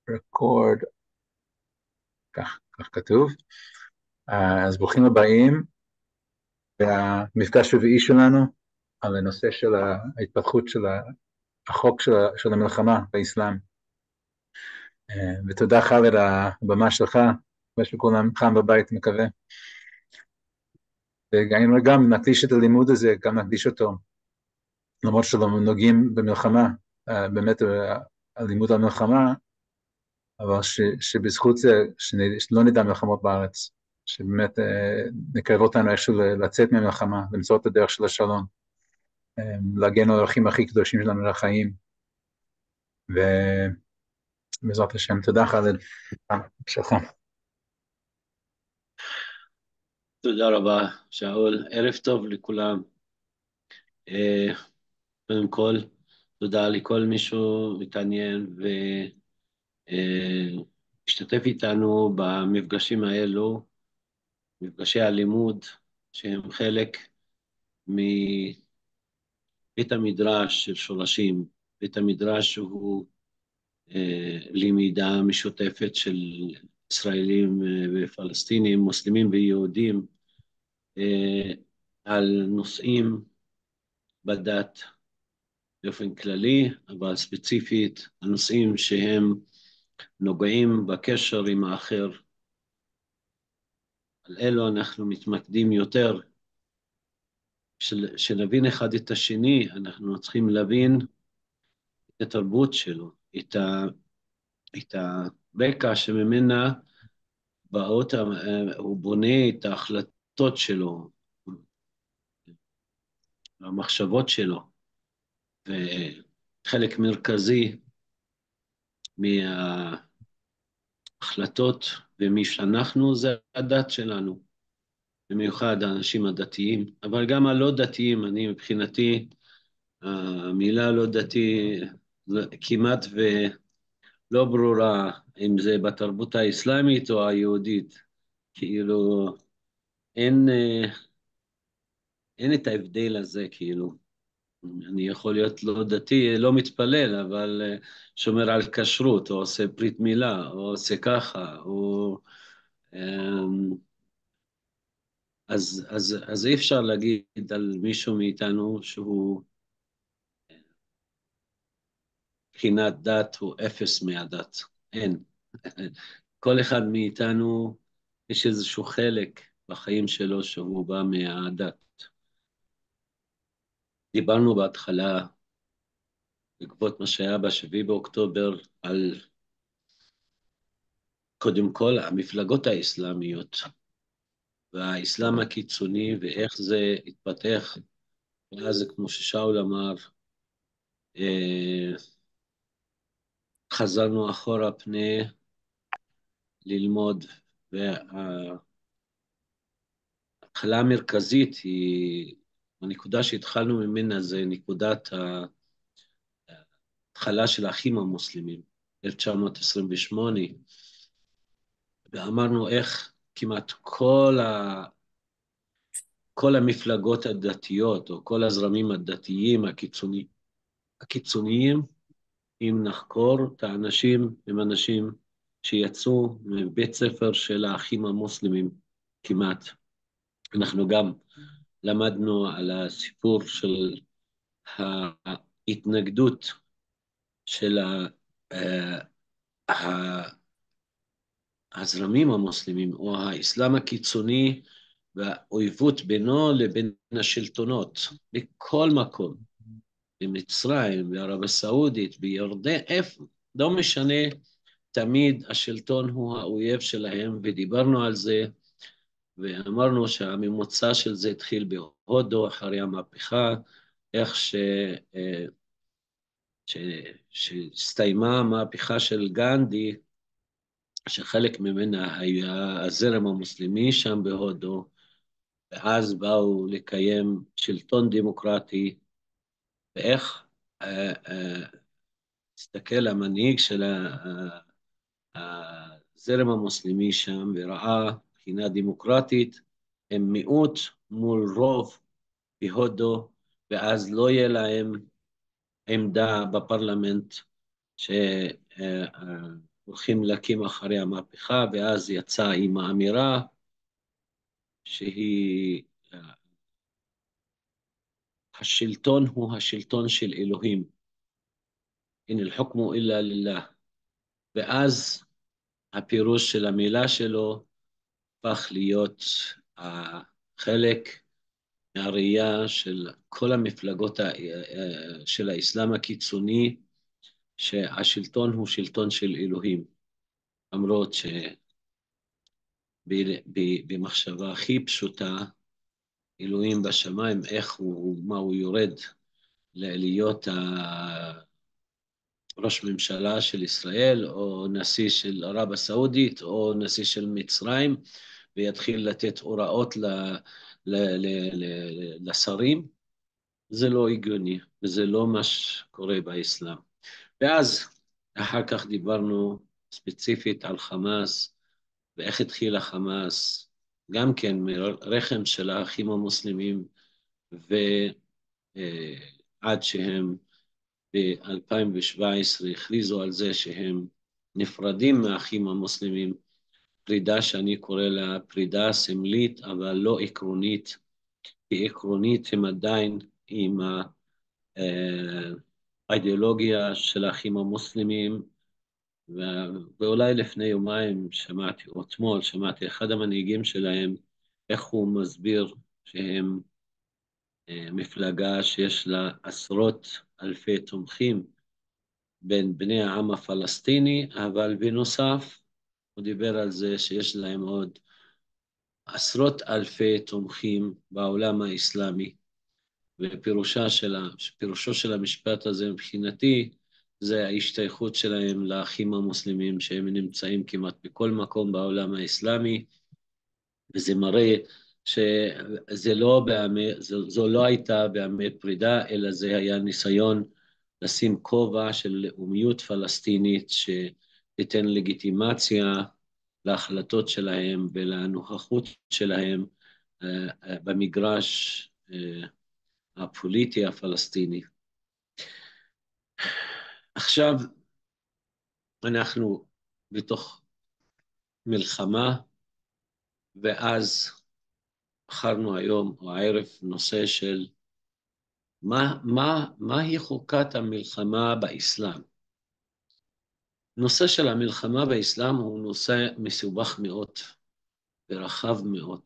record, כך כתוב. אז ברוכים הבאים, והמפגש הרביעי שלנו על הנושא של ההתפתחות של החוק של המלחמה באסלאם. ותודה חאלד, הבמה שלך, יש לכולם חם בבית, מקווה. וגם נקדיש את הלימוד הזה, גם נקדיש אותו, למרות שלא נוגעים במלחמה, באמת הלימוד על מלחמה, אבל שבזכות זה שלא נדע מלחמות בארץ, שבאמת נקרב אותנו איכשהו לצאת מהמלחמה, למצוא את הדרך של השלום, להגן על הערכים הכי קדושים שלנו לחיים, ובעזרת השם, תודה חאלד, שלך. תודה רבה, שאול. ערב טוב לכולם. קודם כל, תודה לכל מישהו מתעניין והשתתף איתנו במפגשים האלו, מפגשי הלימוד, שהם חלק מבית המדרש של שורשים. בית המדרש הוא למידה משותפת של ישראלים ופלסטינים, מוסלמים ויהודים, על נושאים בדת באופן כללי, אבל ספציפית הנושאים שהם נוגעים בקשר עם האחר. על אלו אנחנו מתמקדים יותר. שנבין אחד את השני, אנחנו צריכים להבין את התרבות שלו, את הרקע שממנה באות, הוא בונה את ההחלטות שלו, המחשבות שלו, וחלק מרכזי מההחלטות ומי שאנחנו זה הדת שלנו, במיוחד האנשים הדתיים, אבל גם הלא דתיים. אני מבחינתי, המילה לא דתי כמעט ולא ברורה, אם זה בתרבות האסלאמית או היהודית, כאילו אין את ההבדל הזה, כאילו. אני יכול להיות לא דתי, לא מתפלל, אבל שומר על כשרות, או עושה ברית מילה, או עושה ככה, או... אז אי אפשר להגיד על מישהו מאיתנו שהוא מבחינת דת הוא אפס מהדת. אין. כל אחד מאיתנו יש איזשהו חלק בחיים שלו שהוא בא מהדת. דיברנו בהתחלה, בעקבות מה שהיה ב7 באוקטובר, על קודם כל המפלגות האסלאמיות והאסלאם הקיצוני ואיך זה התפתח. ואז כמו ששאול אמר, חזרנו אחורה פנה ללמוד, וההתחלה המרכזית היא, הנקודה שהתחלנו ממנה זה נקודת ההתחלה של האחים המוסלמים, 1928, ואמרנו איך כמעט כל המפלגות הדתיות, או כל הזרמים הדתיים הקיצוניים, אם נחקור את האנשים, הם אנשים שיצאו מבית ספר של האחים המוסלמים כמעט. אנחנו גם למדנו על הסיפור של ההתנגדות של הזרמים המוסלמים, או האסלאם הקיצוני, והאויבות בינו לבין השלטונות, בכל מקום, במצרים, בערב הסעודית, בירדן, איפה, לא משנה, תמיד השלטון הוא האויב שלהם, ודיברנו על זה, ואמרנו שהממוצע של זה התחיל בהודו, אחרי המהפכה, איך שהסתיימה המהפכה של גנדי, שחלק ממנה היה הזרם המוסלמי שם בהודו, ואז באו לקיים שלטון דמוקרטי, ואיך הסתכל המנהיג של הזרם המוסלמי שם, וראה מבחינה דמוקרטית, הם מיעוט מול רוב בהודו, ואז לא יהיה להם עמדה בפרלמנט, שהולכים הולכים להקים אחרי המהפכה, ואז יצא עם האמירה שהיא, השלטון הוא השלטון של אלוהים. אין אל-חוכמו אילה לילlah. ואז הפירוש של המילה שלו הפך להיות חלק מהראייה של כל המפלגות של האסלאם הקיצוני, שהשלטון הוא שלטון של אלוהים. למרות שבמחשבה הכי פשוטה, אלוהים בשמיים, איך הוא, מה הוא יורד להיות ראש ממשלה של ישראל, או נשיא של ערב הסעודית, או נשיא של מצרים, ויתחיל לתת הוראות לשרים, זה לא הגיוני, וזה לא מה שקורה באסלאם. ואז אחר כך דיברנו ספציפית על חמאס, ואיך התחיל החמאס, גם כן מרחם של האחים המוסלמים, ועד שהם ב-2017 הכריזו על זה שהם נפרדים מהאחים המוסלמים, פרידה שאני קורא לה פרידה סמלית, אבל לא עקרונית, כי עקרונית הם עדיין עם האידיאולוגיה של האחים המוסלמים, ואולי לפני יומיים שמעתי, או אתמול שמעתי אחד המנהיגים שלהם, איך הוא מסביר שהם מפלגה שיש לה עשרות אלפי תומכים בין בני העם הפלסטיני, אבל בנוסף הוא דיבר על זה שיש להם עוד עשרות אלפי תומכים בעולם האסלאמי, ופירושו של המשפט הזה מבחינתי, זה ההשתייכות שלהם לאחים המוסלמים, שהם נמצאים כמעט בכל מקום בעולם האסלאמי, וזה מראה זו לא הייתה באמת פרידה, אלא זה היה ניסיון לשים כובע של לאומיות פלסטינית, שתיתן לגיטימציה להחלטות שלהם ולנוכחות שלהם במגרש הפוליטי הפלסטיני. עכשיו אנחנו בתוך מלחמה, ואז בחרנו היום או הערב נושא של מהי חוקת המלחמה באסלאם. נושא של המלחמה באסלאם הוא נושא מסובך מאוד ורחב מאוד,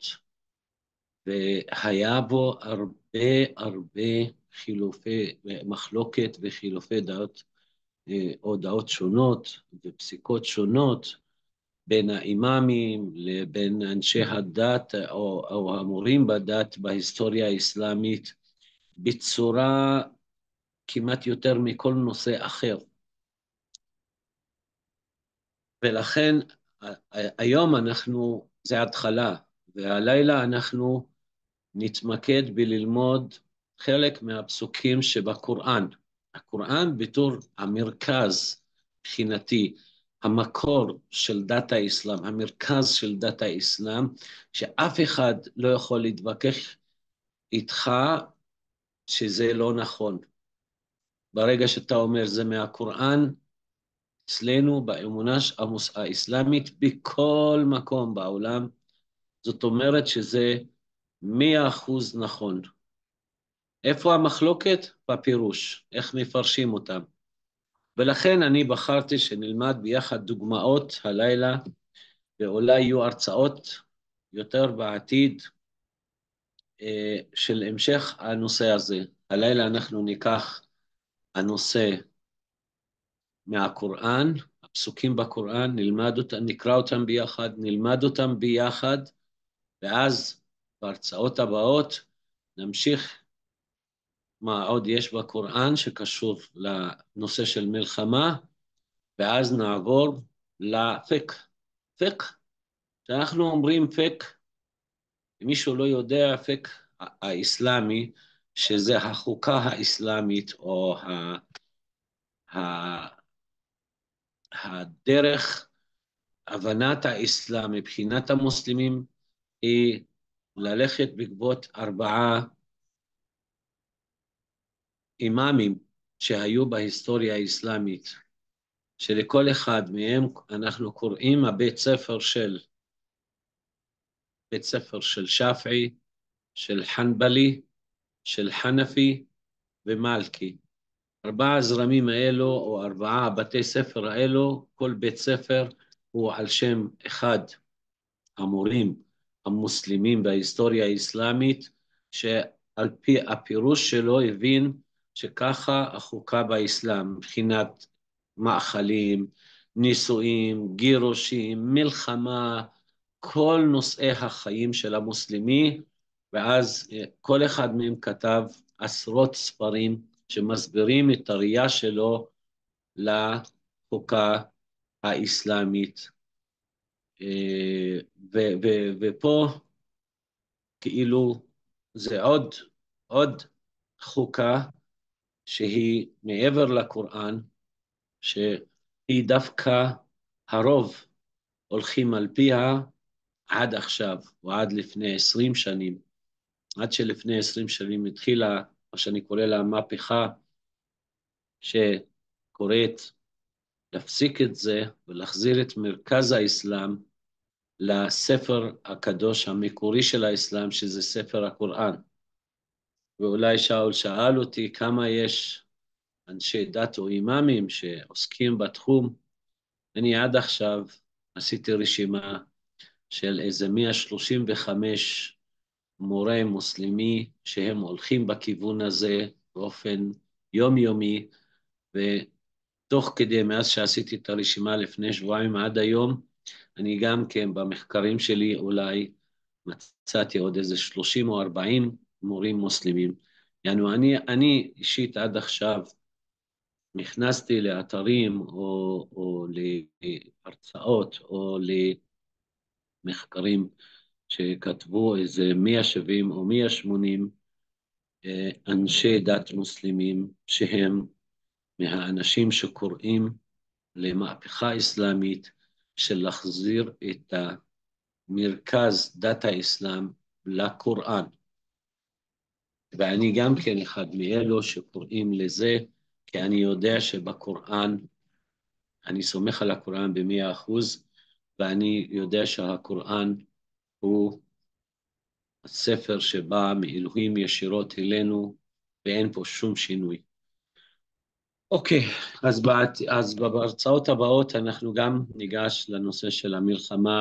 והיה בו הרבה חילופי מחלוקת וחילופי דעות, או דעות שונות ופסיקות שונות, בין האימאמים לבין אנשי הדת או המורים בדת בהיסטוריה האסלאמית, בצורה כמעט יותר מכל נושא אחר. ולכן היום זה התחלה, והלילה אנחנו נתמקד בללמוד חלק מהפסוקים שבקוראן. הקוראן בתור המרכז מבחינתי, המקור של דת האסלאם, המרכז של דת האסלאם, שאף אחד לא יכול להתווכח איתך שזה לא נכון. ברגע שאתה אומר זה מהקוראן, אצלנו באמונה האסלאמית בכל מקום בעולם, זאת אומרת שזה 100% נכון. איפה המחלוקת? בפירוש, איך מפרשים אותם. ולכן אני בחרתי שנלמד ביחד דוגמאות הלילה, ואולי יהיו הרצאות יותר בעתיד של המשך הנושא הזה. הלילה אנחנו ניקח הנושא מהקוראן, הפסוקים בקוראן, נקרא אותם ביחד, נלמד אותם ביחד, ואז בהרצאות הבאות נמשיך מה עוד יש בקוראן שקשור לנושא של מלחמה, ואז נעבור לפק. פק, כשאנחנו אומרים פק, אם מישהו לא יודע, פק האסלאמי, שזה החוקה האסלאמית, או הדרך הבנת האסלאם מבחינת המוסלמים, היא ללכת בעקבות 4 אימאמים שהיו בהיסטוריה האסלאמית, שלכל אחד מהם אנחנו קוראים בית ספר של שפעי, של חנבלי, של חנפי ומלכי. 4 הזרמים האלו, או 4 בתי ספר האלו, כל בית ספר הוא על שם אחד המורים המוסלמים בהיסטוריה האסלאמית, שעל פי הפירוש שלו הבין שככה החוקה באסלאם, מבחינת מאכלים, נישואים, גירושים, מלחמה, כל נושאי החיים של המוסלמי, ואז כל אחד מהם כתב עשרות ספרים שמסבירים את הראייה שלו לחוקה האסלאמית. ופה כאילו זה עוד חוקה שהיא מעבר לקוראן, שהיא דווקא הרוב הולכים על פיה עד עכשיו, או עד לפני 20 שנים. עד שלפני 20 שנים התחילה מה שאני קורא לה מהפכה, שקוראת להפסיק את זה ולהחזיר את מרכז האסלאם לספר הקדוש המקורי של האסלאם, שזה ספר הקוראן. ואולי שאול שאל אותי כמה יש אנשי דת או אימאמים שעוסקים בתחום. אני עד עכשיו עשיתי רשימה של איזה 135 מורה מוסלמי שהם הולכים בכיוון הזה באופן יומיומי, ותוך כדי, מאז שעשיתי את הרשימה לפני שבועיים עד היום, אני גם כן במחקרים שלי אולי מצאתי עוד איזה 30 או 40 מורים מוסלמים. אני אישית עד עכשיו נכנסתי לאתרים או להרצאות או למחקרים שכתבו איזה 170 או 180 אנשי דת מוסלמים שהם מהאנשים שקוראים למהפכה אסלאמית של להחזיר את מרכז דת האסלאם לקוראן. ואני גם כן אחד מאלו שקוראים לזה, כי אני יודע שבקוראן, אני סומך על הקוראן ב100%, ואני יודע שהקוראן הוא הספר שבא מאלוהים ישירות אלינו, ואין פה שום שינוי. אוקיי, אז בהרצאות הבאות אנחנו גם ניגש לנושא של המלחמה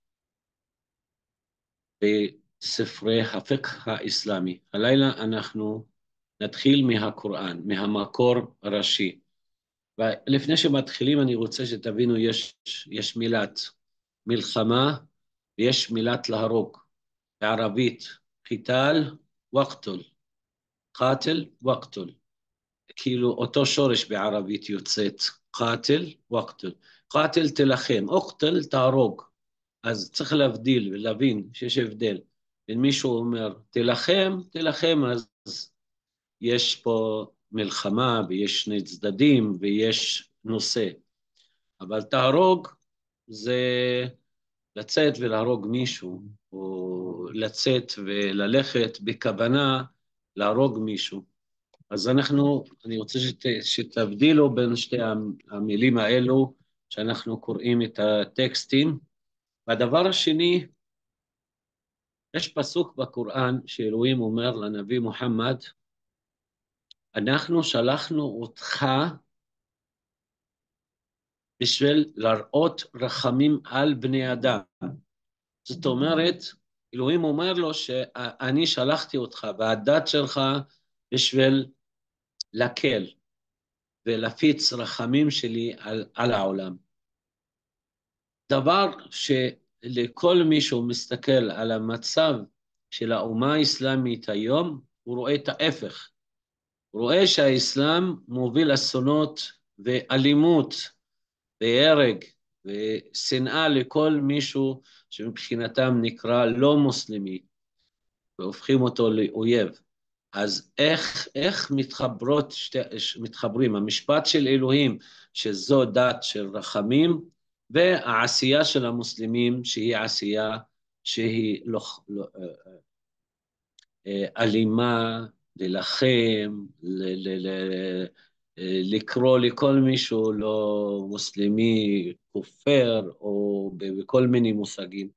בספרי הפקה האסלאמי. הלילה אנחנו נתחיל מהקוראן, מהמקור הראשי. ולפני שמתחילים אני רוצה שתבינו, יש מילת מלחמה ויש מילת להרוג. בערבית, חיטל וקטל, קאטל וקטל. כאילו אותו שורש בערבית יוצאת, קאטל וקטל. קאטל תלחם, אוקטל תהרוג. אז צריך להבדיל ולהבין שיש הבדל. בין מישהו אומר תלחם, אז יש פה מלחמה ויש שני צדדים ויש נושא. אבל תהרוג זה לצאת ולהרוג מישהו, או לצאת וללכת בכוונה להרוג מישהו. אז אני רוצה שתבדילו בין שתי המילים האלו שאנחנו קוראים את הטקסטים. והדבר השני, יש פסוק בקוראן שאלוהים אומר לנביא מוחמד, אנחנו שלחנו אותך בשביל להראות רחמים על בני אדם. זאת אומרת, אלוהים אומר לו שאני שלחתי אותך והדת שלך בשביל להקל ולהפיץ רחמים שלי על העולם. דבר שלכל מי שהוא מסתכל על המצב של האומה האסלאמית היום, הוא רואה את ההפך. הוא רואה שהאסלאם מוביל אסונות ואלימות והרג ושנאה לכל מישהו שמבחינתם נקרא לא מוסלמי, והופכים אותו לאויב. אז איך מתחברים המשפט של אלוהים, שזו דת של רחמים, והעשייה של המוסלמים, שהיא עשייה שהיא אלימה, ללחם, לקרוא לכל מישהו לא מוסלמי כופר, או בכל מיני מושגים.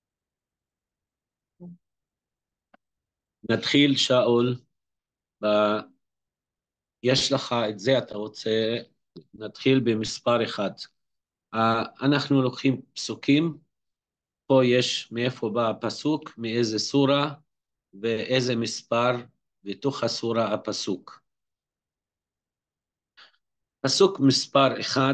נתחיל, שאול, יש לך את זה, אתה רוצה, נתחיל במספר אחד. אנחנו לוקחים פסוקים, פה יש מאיפה בא הפסוק, מאיזה סורה ואיזה מספר בתוך הסורה הפסוק. פסוק מספר אחד,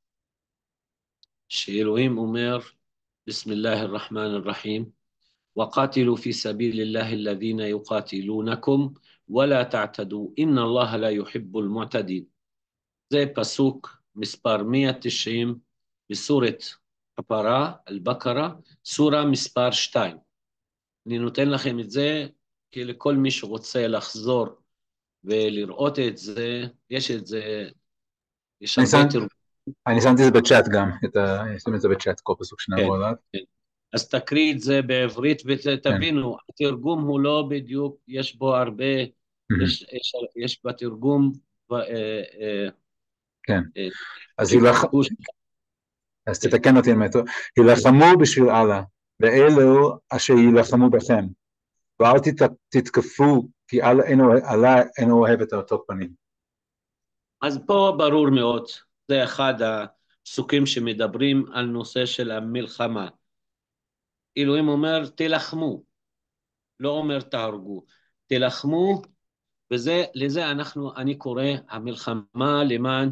שאלוהים אומר, بسم الله الرحمن الرحيم وقاتلوا في سبيل الله الذين يقاتلونكم ولا تعتدوا إن الله لا يحب المعتدين. זה פסוק מספר 190 בסורת הפרה, אל-בקרה, סורה מספר 2. אני נותן לכם את זה, כי לכל מי שרוצה לחזור ולראות את זה, יש את זה, יש הרבה תרגום. אני שמתי את זה בצ'אט גם, אני שם את זה בצ'אט, כל פסוק שנאמרו עליו. אז תקריא את זה בעברית ותבינו, התרגום הוא לא בדיוק, יש בו הרבה, יש בתרגום, כן, אז תתקן אותי, הילחמו בשביל אללה, ואלו אשר יילחמו בכם, ואל תתקפו, כי אללה אינו אוהב את התוקפנים. אז פה ברור מאוד, זה אחד הפסוקים שמדברים על נושא של המלחמה. אלוהים אומר, תלחמו, לא אומר תהרגו, תלחמו, ולזה אני קורא המלחמה למען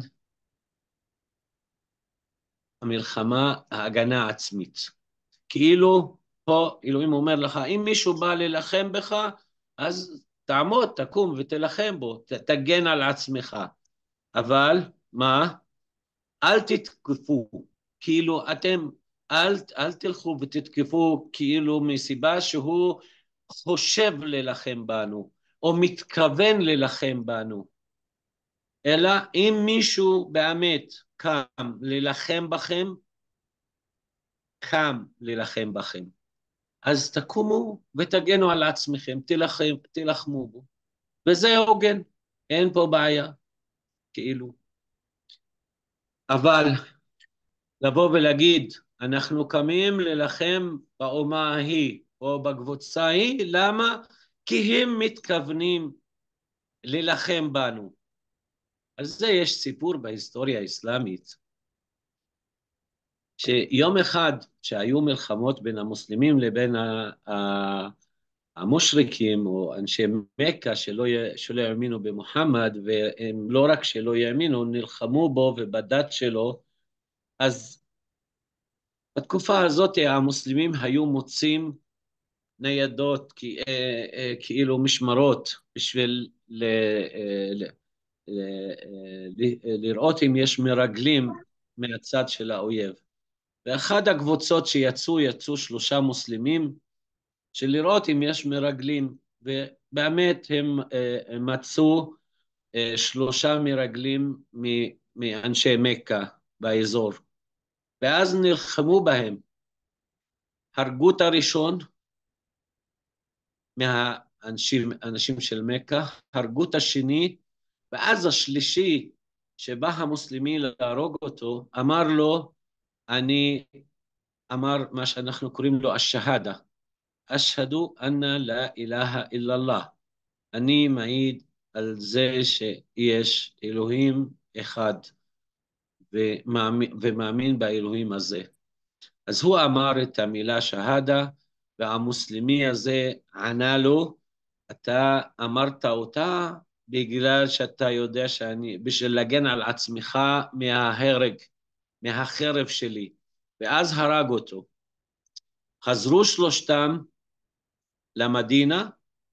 המלחמה ההגנה העצמית. כאילו פה אלוהים אומר לך, אם מישהו בא ללחם בך, אז תעמוד, תקום ותלחם בו, תגן על עצמך. אבל מה? אל תתקפו, כאילו אתם, אל תלכו ותתקפו כאילו מסיבה שהוא חושב ללחם בנו, או מתכוון ללחם בנו, אלא אם מישהו באמת קם ללחם בכם, קם ללחם בכם, אז תקומו ותגנו על עצמכם, תלחמו בו, וזה הוגן, אין פה בעיה, כאילו. אבל לבוא ולהגיד, אנחנו קמים ללחם באומה ההיא, או בקבוצה ההיא, למה? כי הם מתכוונים ללחם בנו. על זה יש סיפור בהיסטוריה האסלאמית, שיום אחד שהיו מלחמות בין המוסלמים לבין המושריקים, או אנשי מקה שלא יאמינו במוחמד, והם לא רק שלא יאמינו, נלחמו בו ובדת שלו, אז בתקופה הזאת המוסלמים היו מוצאים ניידות, כאילו משמרות, בשביל לראות אם יש מרגלים מהצד של האויב. ואחד הקבוצות יצאו 3 מוסלמים, של לראות אם יש מרגלים, ובאמת הם מצאו 3 מרגלים מאנשי מקה באזור. ואז נלחמו בהם, הרגו את הראשון מהאנשים של מקה, הרגו את השני, ואז השלישי שבא המוסלמי להרוג אותו, אמר לו, אמר מה שאנחנו קוראים לו השהדה, אשהדו אנא לא אילהה אילה אללה, אני מעיד על זה שיש אלוהים אחד, ומאמין באלוהים הזה. אז הוא אמר את המילה שהדה, והמוסלמי הזה ענה לו, אתה אמרת אותה בגלל שאתה יודע בשביל להגן על עצמך מהחרב שלי, ואז הרג אותו. חזרו 3 למדינה,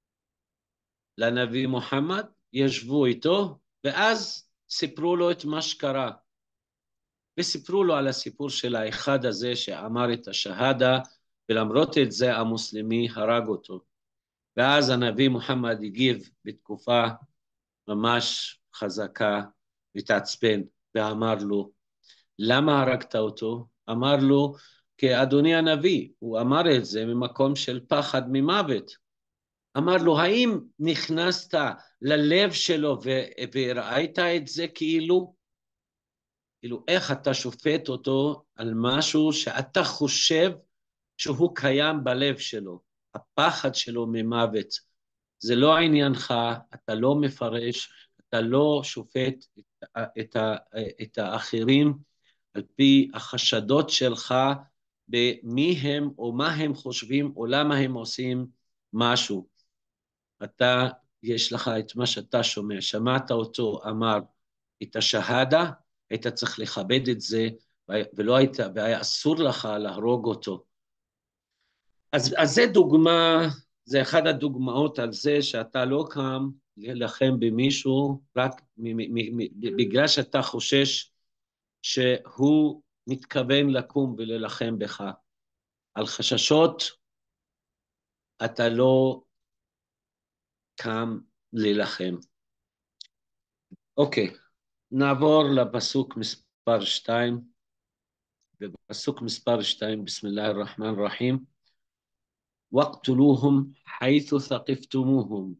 לנביא מוחמד, ישבו איתו, ואז סיפרו לו את מה שקרה. וסיפרו לו על הסיפור של האחד הזה שאמר את השהדה, ולמרות את זה המוסלמי הרג אותו. ואז הנביא מוחמד הגיב בתקופה ממש חזקה, מתעצבן, ואמר לו, למה הרגת אותו? אמר לו, כי אדוני הנביא, הוא אמר את זה ממקום של פחד ממוות. אמר לו, האם נכנסת ללב שלו וראית את זה כאילו איך אתה שופט אותו על משהו שאתה חושב שהוא קיים בלב שלו, הפחד שלו ממוות. זה לא עניינך, אתה לא מפרש, אתה לא שופט את האחרים על פי החשדות שלך במי הם או מה הם חושבים או למה הם עושים משהו. אתה, יש לך את מה שאתה שומע, שמעת אותו אמר את השהדה, היית צריך לכבד את זה, והיה אסור לך להרוג אותו. אז זה דוגמה, זה אחד הדוגמאות על זה שאתה לא קם להילחם במישהו רק בגלל שאתה חושש שהוא מתכוון לקום ולהילחם בך. על חששות אתה לא קם להילחם. אוקיי, נעבור לפסוק מספר 2, ובפסוק מספר 2, בסם אללה א-רחמן א-רחים, واقتلوهم حيث ثقفتموهم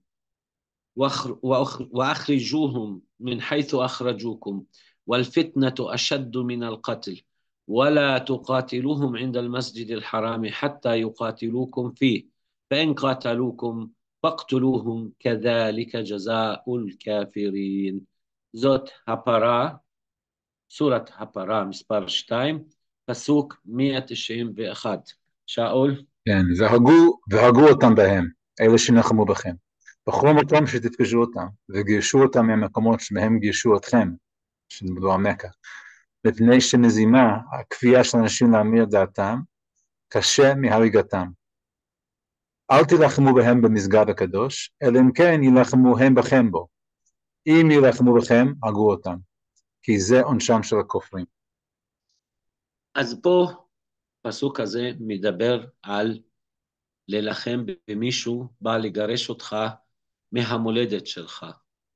وأخرجوهم من حيث أخرجوكم والفتنة أشد من القتل ولا تقاتلوهم عند المسجد الحرام حتى يقاتلوكم فيه فإن قاتلوكم فاقتلوهم كذلك جزاء الكافرين. זאת הפרה, סורת הפרה מספר 2, פסוק 191. שאול? כן, והרגו אותם בהם, אלה שנחמו בכם. בכל מקום שתפגשו אותם, וגירשו אותם מהמקומות שמהם גירשו אתכם, שנדבר מכה. מפני שמזימה, הכפייה של אנשים להמיר דעתם, קשה מהריגתם. אל תלחמו בהם במסגד הקדוש, אלא אם כן ילחמו הם בכם בו. אם ילחמו בכם, הרגו אותם, כי זה עונשם של הכופרים. אז פה, פסוק הזה מדבר על ללחם במישהו, בא לגרש אותך מהמולדת שלך,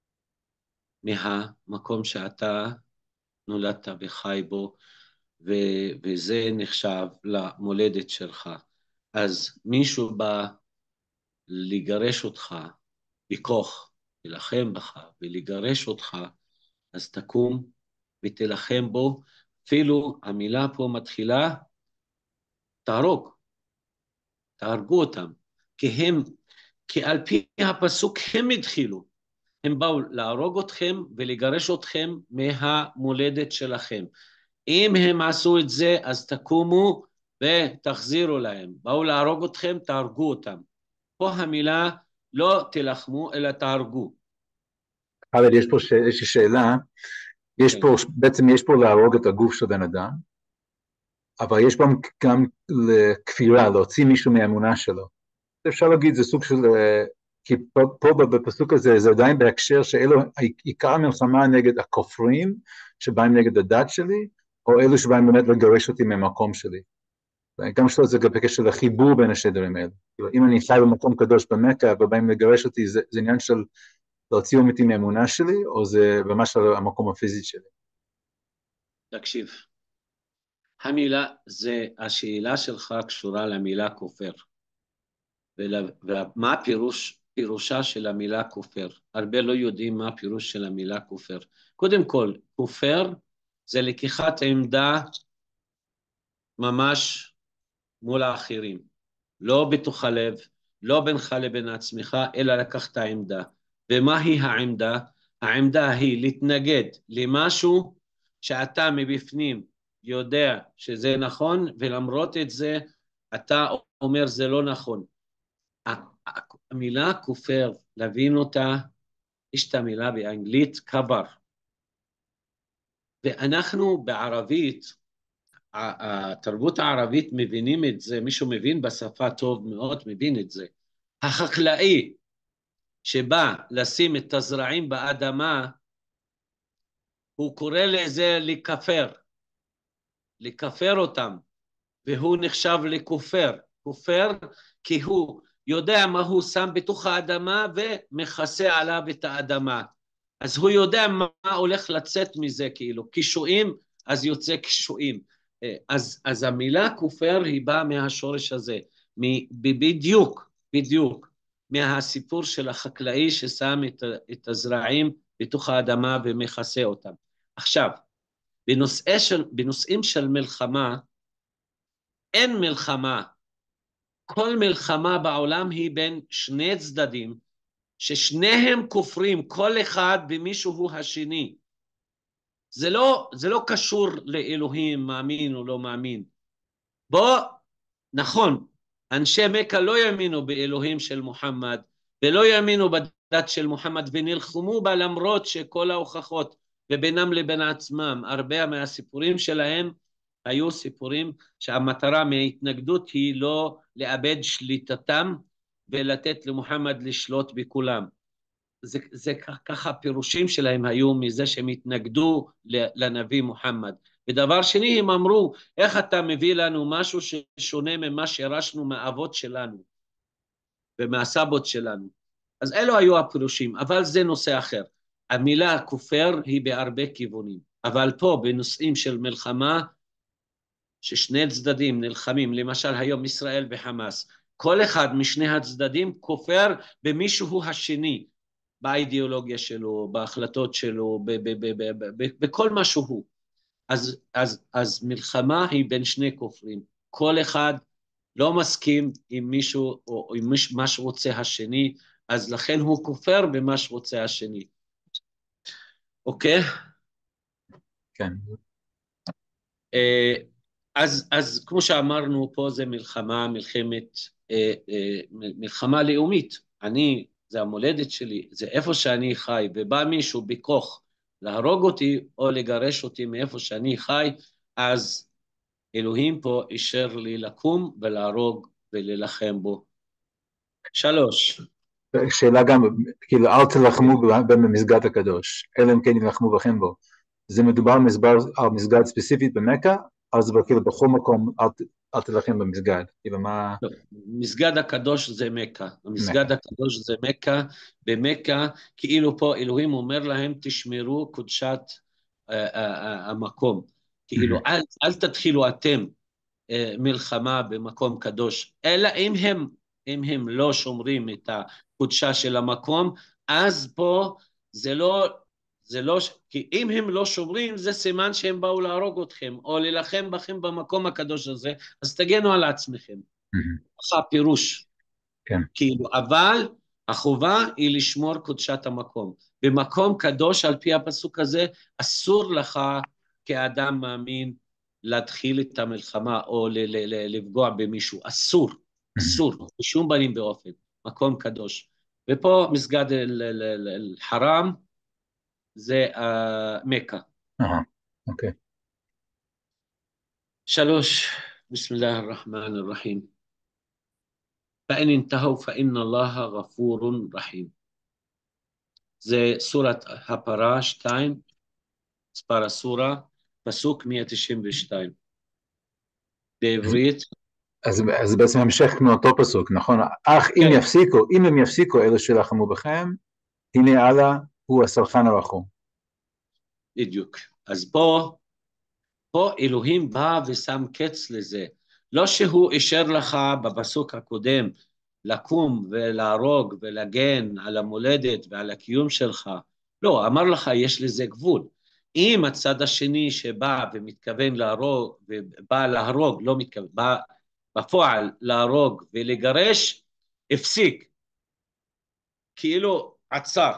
מהמקום שאתה נולדת וחי בו, וזה נחשב למולדת שלך. אז מישהו בא לגרש אותך בכוח, ללחם בך ולגרש אותך, אז תקום ותלחם בו. אפילו המילה פה מתחילה, תהרגו אותם, כי על פי הפסוק הם התחילו, הם באו להרוג אתכם ולגרש אתכם מהמולדת שלכם. אם הם עשו את זה, אז תקומו ותחזירו להם. באו להרוג אתכם, תהרגו אותם. פה המילה לא תלחמו, אלא תהרגו. אבל יש פה איזושהי שאלה, בעצם יש פה להרוג את הגוף של בן אדם, אבל יש גם לכפירה, להוציא מישהו מהאמונה שלו. אפשר להגיד, זה סוג של, כי פה בפסוק הזה, זה עדיין בהקשר שאלו, עיקר המלחמה נגד הכופרים, שבאים נגד הדת שלי, או אלו שבאים באמת לגרש אותי מהמקום שלי. גם שלו זה בקשר לחיבור בין השדרים האלה. אם אני חי במקום קדוש במכה, ובאים לגרש אותי, זה עניין של להוציא אותי מהאמונה שלי, או זה ממש המקום הפיזי שלי? תקשיב, השאלה שלך קשורה למילה כופר. ומה פירושה של המילה כופר? הרבה לא יודעים מה הפירוש של המילה כופר. קודם כל, כופר זה לקיחת עמדה ממש מול האחרים. לא בתוך הלב, לא בינך לבין עצמך, אלא לקחת העמדה. ומהי העמדה? העמדה היא להתנגד למשהו שאתה מבפנים יודע שזה נכון, ולמרות את זה אתה אומר זה לא נכון. המילה כופר, להבין אותה, יש את המילה באנגלית קבר. ואנחנו בערבית, התרבות הערבית מבינים את זה, מישהו מבין בשפה טוב מאוד, מבין את זה. החקלאי שבא לשים את הזרעים באדמה, הוא קורא לזה לכפר אותם, והוא נחשב לכופר. כופר כי הוא יודע מה הוא שם בתוך האדמה ומכסה עליו את האדמה. אז הוא יודע מה הולך לצאת מזה, כאילו, קישואים, אז יוצא קישואים. אז המילה כופר היא באה מהשורש הזה, בדיוק. מהסיפור של החקלאי ששם את הזרעים בתוך האדמה ומכסה אותם. עכשיו, בנושאים של מלחמה, אין מלחמה. כל מלחמה בעולם היא בין שני צדדים, ששניהם כופרים, כל אחד במישהו השני. זה לא קשור לאלוהים, מאמין או לא מאמין. נכון, אנשי מכה לא יאמינו באלוהים של מוחמד, ולא יאמינו בדת של מוחמד, ונלחמו בה למרות שכל ההוכחות, ובינם לבין עצמם, הרבה מהסיפורים שלהם, היו סיפורים שהמטרה מההתנגדות היא לא לאבד שליטתם, ולתת למוחמד לשלוט בכולם. זה ככה הפירושים שלהם היו מזה שהם התנגדו לנביא מוחמד. ודבר שני, הם אמרו, איך אתה מביא לנו משהו ששונה ממה שהרשנו מהאבות שלנו ומהסבות שלנו. אז אלו היו הפירושים, אבל זה נושא אחר. המילה כופר היא בהרבה כיוונים, אבל פה בנושאים של מלחמה, ששני צדדים נלחמים, למשל היום ישראל וחמאס, כל אחד משני הצדדים כופר במישהו השני, באידיאולוגיה שלו, בהחלטות שלו, בכל מה שהוא. אז מלחמה היא בין שני כופרים. כל אחד לא מסכים עם מישהו או עם מה שרוצה השני, אז לכן הוא כופר במה שרוצה השני. אוקיי? כן. אז כמו שאמרנו, פה זה מלחמה לאומית. זה המולדת שלי, זה איפה שאני חי, ובא מישהו בכוח להרוג אותי או לגרש אותי מאיפה שאני חי, אז אלוהים פה אישר לי לקום ולהרוג וללחם בו. 3. שאלה גם, כאילו, אל תלחמו במסגד הקדוש, אלא אם כן ילחמו בכם בו. זה מדובר על מסגד ספציפית במכה, אז כאילו בכל מקום אל תלחם במסגד. כאילו מה... מסגד הקדוש זה מכה. המסגד הקדוש זה מכה. במכה, כאילו פה אלוהים אומר להם, תשמרו קודשת המקום. כאילו, אל תתחילו אתם מלחמה במקום קדוש, אלא אם הם לא שומרים את הקודשה של המקום, אז פה זה לא, כי אם הם לא שומרים, זה סימן שהם באו להרוג אתכם, או ללחם בכם במקום הקדוש הזה, אז תגנו על עצמכם. ככה הפירוש. כן. כאילו, אבל החובה היא לשמור קודשת המקום. במקום קדוש, על פי הפסוק הזה, אסור לך כאדם מאמין להתחיל את המלחמה או לפגוע במישהו. אסור, בשום פנים באופן. מקום קדוש. ופה מסגד אל-חרם, זה מכה. אוקיי. 3. بسم الله الرحمن الرحيم فإن انتهوا فإن الله غفور رحيم. זה סורת הפרה 2, מספר הסורה, פסוק 192. בעברית. אז בעצם המשך מאותו פסוק, נכון? אך אם הם יפסיקו אלו שלחמו בכם, הנה אללה הוא הסלחן הרחום. בדיוק. אז פה אלוהים בא ושם קץ לזה. לא שהוא אישר לך בפסוק הקודם לקום ולהרוג ולגן על המולדת ועל הקיום שלך. לא, אמר לך יש לזה גבול. אם הצד השני שבא ומתכוון להרוג, ובא להרוג, לא מתכוון, בא בפועל להרוג ולגרש, הפסיק. כאילו עצר.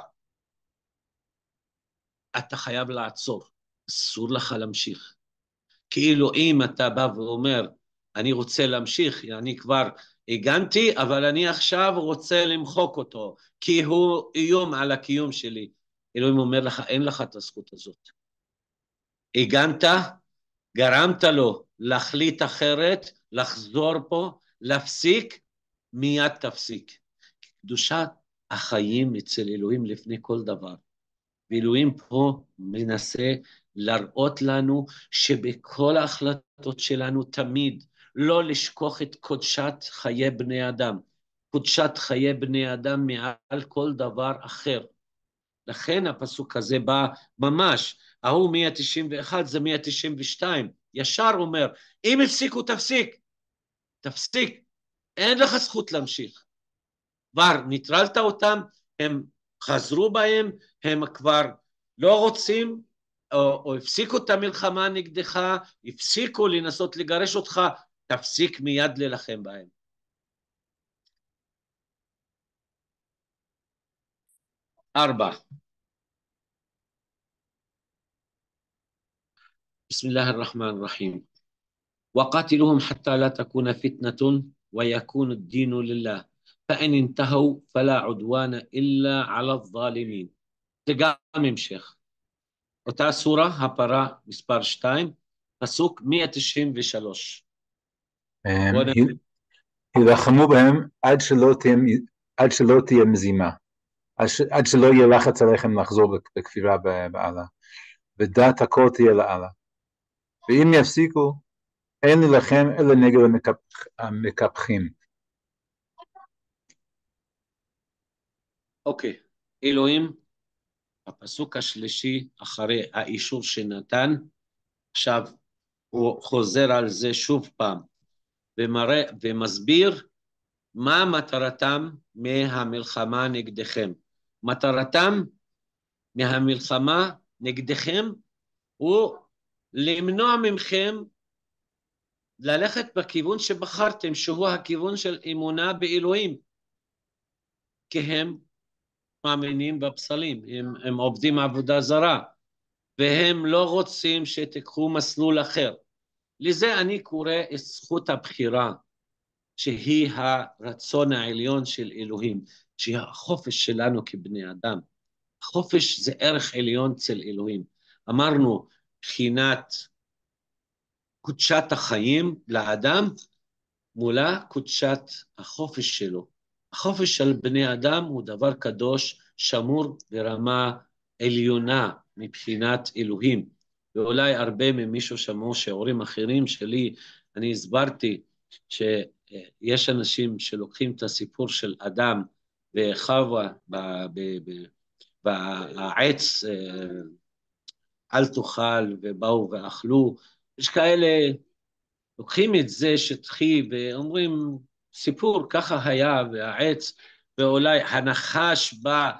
אתה חייב לעצור. אסור לך להמשיך. כאילו אם אתה בא ואומר, אני רוצה להמשיך, אני כבר הגנתי, אבל אני עכשיו רוצה למחוק אותו, כי הוא איום על הקיום שלי. אלוהים אומר לך, אין לך את הזכות הזאת. הגנת, גרמת לו להחליט אחרת, לחזור פה, להפסיק, מיד תפסיק. קדושת החיים אצל אלוהים לפני כל דבר. ואלוהים פה מנסה להראות לנו שבכל ההחלטות שלנו תמיד לא לשכוח את קודשת חיי בני אדם. קודשת חיי בני אדם מעל כל דבר אחר. לכן הפסוק הזה בא ממש, ההוא 191 זה 192, ישר אומר, אם הפסיקו תפסיק, אין לך זכות להמשיך. כבר ניטרלת אותם, הם חזרו בהם, הם כבר לא רוצים, או הפסיקו את המלחמה נגדך, הפסיקו לנסות לגרש אותך, תפסיק מיד להילחם בהם. ארבע. بسم الله الرحمن الرحيم وقاتلوهم حتى لا تكون فتنة ويكون الدين لله فإن انتهوا فلا عدوان إلا على الظالمين. تقام המשך. אותה סורה, הפרה מספר 2, פסוק 193. ילחמו בהם עד שלא תהיה מזימה, עד שלא יהיה לחץ עליכם לחזור בכפירה בעלה, ודעת הכל תהיה לעלה. ואם יפסיקו, אין לכם אלא נגד המקפחים. אוקיי, אלוהים, הפסוק השלישי אחרי האישור שנתן, עכשיו הוא חוזר על זה שוב פעם, ומסביר מה מטרתם מהמלחמה נגדכם. מטרתם מהמלחמה נגדכם הוא למנוע מכם ללכת בכיוון שבחרתם, שהוא הכיוון של אמונה באלוהים, כי הם מאמינים בפסלים, הם עובדים עבודה זרה, והם לא רוצים שתיקחו מסלול אחר. לזה אני קורא את זכות הבחירה, שהיא הרצון העליון של אלוהים, שהיא החופש שלנו כבני אדם. החופש זה ערך עליון אצל אלוהים. אמרנו, בחינת קודשת החיים לאדם, מולה קודשת החופש שלו. החופש של בני אדם הוא דבר קדוש, שמור ברמה עליונה מבחינת אלוהים. ואולי הרבה ממישהו שמעו שיעורים אחרים שלי, אני הסברתי שיש אנשים שלוקחים את הסיפור של אדם וחווה בעץ אל תאכל, ובאו ואכלו. יש כאלה, לוקחים את זה שטחי ואומרים סיפור, ככה היה, והעץ, ואולי הנחש בא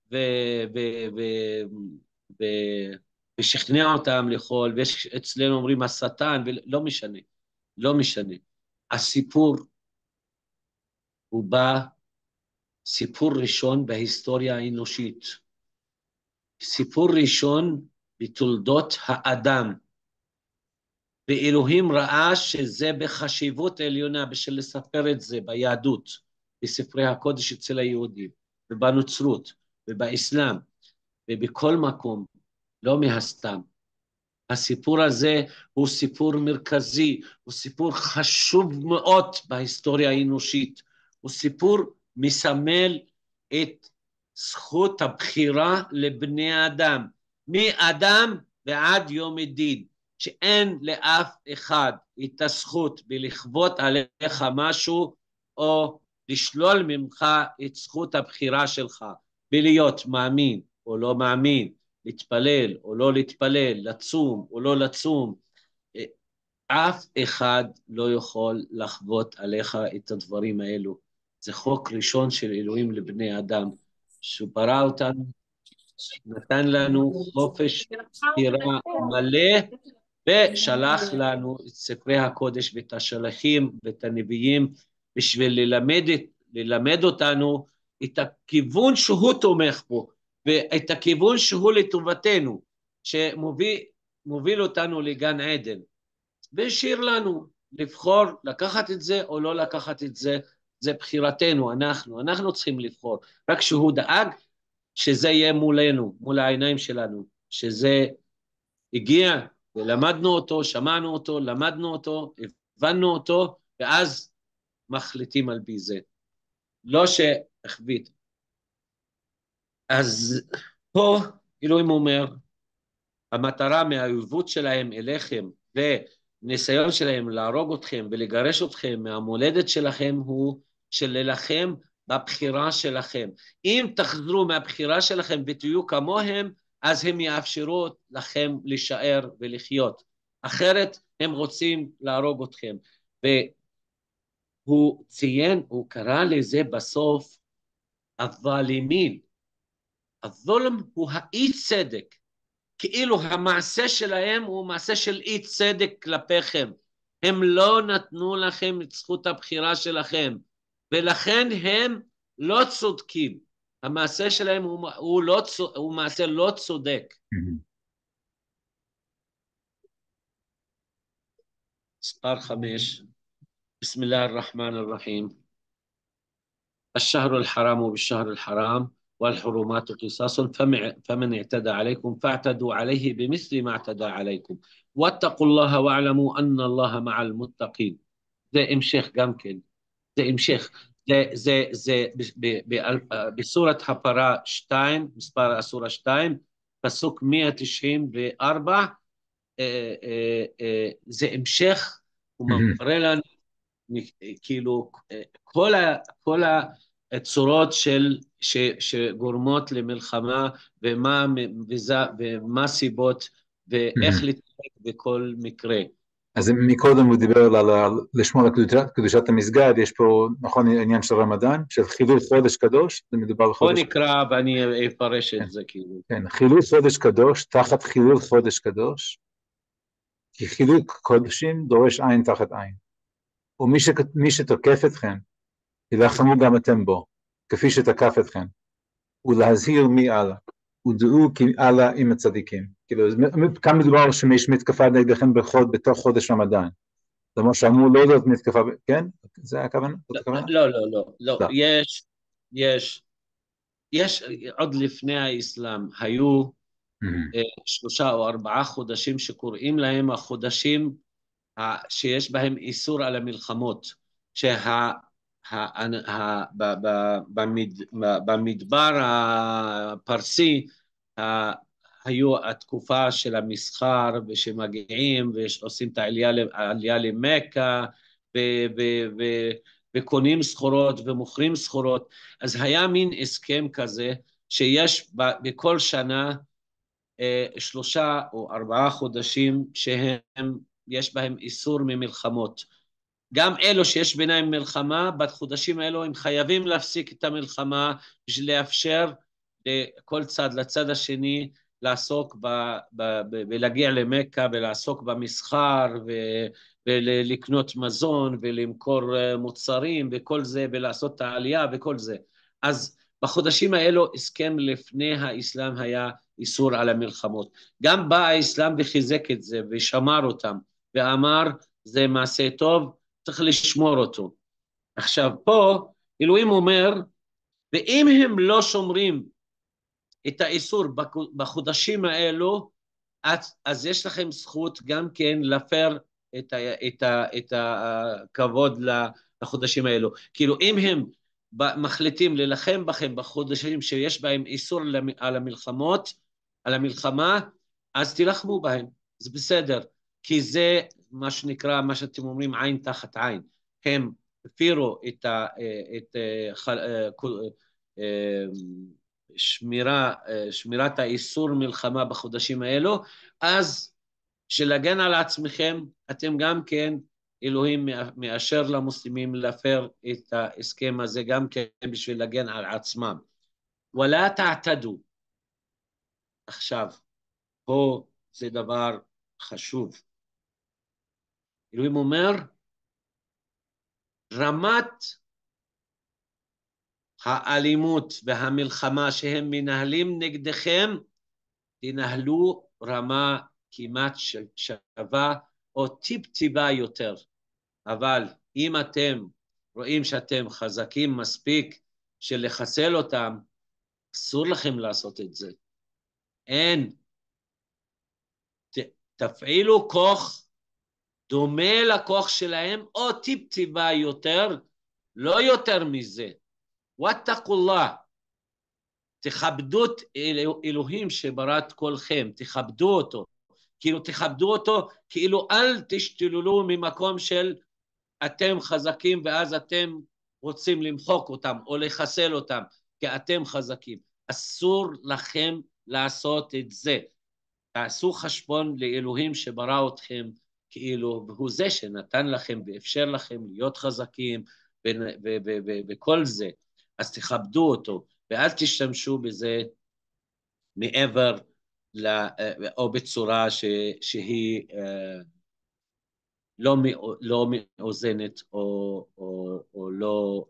ושכנע אותם לאכול, ואצלנו אומרים השטן, ולא משנה, לא משנה. הסיפור הוא בא, סיפור ראשון בהיסטוריה האנושית, סיפור ראשון בתולדות האדם, ואלוהים ראה שזה בחשיבות עליונה בשביל לספר את זה ביהדות, בספרי הקודש אצל היהודים, ובנוצרות, ובאסלאם, ובכל מקום, לא מהסתם. הסיפור הזה הוא סיפור מרכזי, הוא סיפור חשוב מאוד בהיסטוריה האנושית, הוא סיפור מסמל את זכות הבחירה לבני האדם, מאדם ועד יום הדין, שאין לאף אחד את הזכות בלכפות עליך משהו, או לשלול ממך את זכות הבחירה שלך, בלהיות מאמין או לא מאמין, להתפלל או לא להתפלל, לצום או לא לצום. אף אחד לא יכול לחוות עליך את הדברים האלו. זה חוק ראשון של אלוהים לבני אדם, שהוא ברא אותנו, נתן לנו חופש בחירה מלא, ושלח לנו את ספרי הקודש ואת השלחים ואת הנביאים, בשביל ללמד אותנו את הכיוון שהוא תומך בו, ואת הכיוון שהוא לטובתנו, שמוביל אותנו לגן עדן, והשאיר לנו לבחור לקחת את זה או לא לקחת את זה. זה בחירתנו, אנחנו צריכים לבחור, רק שהוא דאג שזה יהיה מולנו, מול העיניים שלנו, שזה הגיע ולמדנו אותו, שמענו אותו, למדנו אותו, הבנו אותו, ואז מחליטים על פי זה, לא שהחביט. אז פה אלוהים אומר, המטרה מהאהובות שלהם אליכם וניסיון שלהם להרוג אתכם ולגרש אתכם מהמולדת שלכם הוא של ללחם בבחירה שלכם. אם תחזרו מהבחירה שלכם ותהיו כמוהם, אז הם יאפשרו לכם להישאר ולחיות. אחרת הם רוצים להרוג אתכם. והוא ציין, הוא קרא לזה בסוף الظالمين. الظلم הוא האי צדק, כאילו המעשה שלהם הוא מעשה של אי צדק כלפיכם. הם לא נתנו לכם את זכות הבחירה שלכם, ולכן הם לא צודקים. המעשה שלהם הוא מעשה לא צודק. מספר 5, بسم الله الرحمن الرحيم. الشهر الحرام بالشهر الحرام والحرمات قصاص فمن اعتدى عليكم فاعتدوا عليه بمثل ما اعتدى عليكم واتقوا الله واعلموا أن الله مع المتقين. זה המשך גם כן, זה המשך, זה בסורת הפרה 2, מספר הסורה 2, פסוק 194, זה המשך, הוא מראה לנו כאילו כל הצורות שגורמות למלחמה ומה סיבות ואיך להתנהג בכל מקרה. אז מקודם הוא דיבר על לשמור על קדושת המסגד, יש פה נכון עניין של רמדאן, של חילול חודש קדוש, זה מדובר על חודש. בוא נקרא ואני אפרש את זה כאילו. כן, חילול חודש קדוש, תחת חילול חודש קדוש, כי חילול קודשים דורש עין תחת עין. ומי שתוקף אתכם, ילחמו גם אתם בו, כפי שתקף אתכם, ולהזהיר מי אללה, ודעו כי אללה עם הצדיקים. כאילו, כאן מדובר שיש מתקפה נגדכם בתוך חודש רמדאן. זאת אומרת שאמור לא להיות מתקפה, כן? זה הכוונה? לא. יש, עוד לפני האסלאם, היו 3 או 4 חודשים שקוראים להם החודשים שיש בהם איסור על המלחמות, במדבר הפרסי היו התקופה של המסחר ושמגיעים ועושים את העלייה למכה וקונים סחורות ומוכרים סחורות, אז היה מין הסכם כזה שיש בכל שנה 3 או 4 חודשים יש בהם איסור ממלחמות. גם אלו שיש ביניהם מלחמה, בחודשים האלו הם חייבים להפסיק את המלחמה בשביל לאפשר לכל צד, לצד השני, לעסוק ולהגיע למכה ולעסוק במסחר ולקנות מזון ולמכור מוצרים וכל זה ולעשות את העלייה וכל זה. אז בחודשים האלו הסכם לפני האסלאם היה איסור על המלחמות. גם בא האסלאם וחיזק את זה ושמר אותם ואמר זה מעשה טוב, צריך לשמור אותו. עכשיו פה אלוהים אומר, ואם הם לא שומרים את האיסור בחודשים האלו, אז יש לכם זכות גם כן להפר את הכבוד לחודשים האלו. כאילו אם הם מחליטים ללחם בכם בחודשים שיש בהם איסור על המלחמה, אז תלחמו בהם, זה בסדר, כי זה מה שנקרא, מה שאתם אומרים, עין תחת עין. הם הפירו את שמירת האיסור מלחמה בחודשים האלו, אז שלהגן על עצמכם, אתם גם כן, אלוהים מאשר למוסלמים להפר את ההסכם הזה גם כן בשביל להגן על עצמם. ולא תעתדו. עכשיו, פה זה דבר חשוב. אלוהים אומר, רמת האלימות והמלחמה שהם מנהלים נגדכם, תנהלו רמה כמעט שווה או טיפה יותר. אבל אם אתם רואים שאתם חזקים מספיק של לחסל אותם, אסור לכם לעשות את זה. אין. תפעילו כוח דומה לכוח שלהם, או טיפה יותר, לא יותר מזה. וاتقوا الله, תכבדו את אלוהים שבראת כולכם, תכבדו אותו, כאילו אל תשתוללו ממקום של אתם חזקים ואז אתם רוצים למחוק אותם או לחסל אותם, כי אתם חזקים. אסור לכם לעשות את זה. תעשו חשבון לאלוהים שברא אתכם, כאילו, והוא זה שנתן לכם ואפשר לכם להיות חזקים וכל זה. אז תכבדו אותו, ואל תשתמשו בזה מעבר, או בצורה שהיא לא מאוזנת, או לא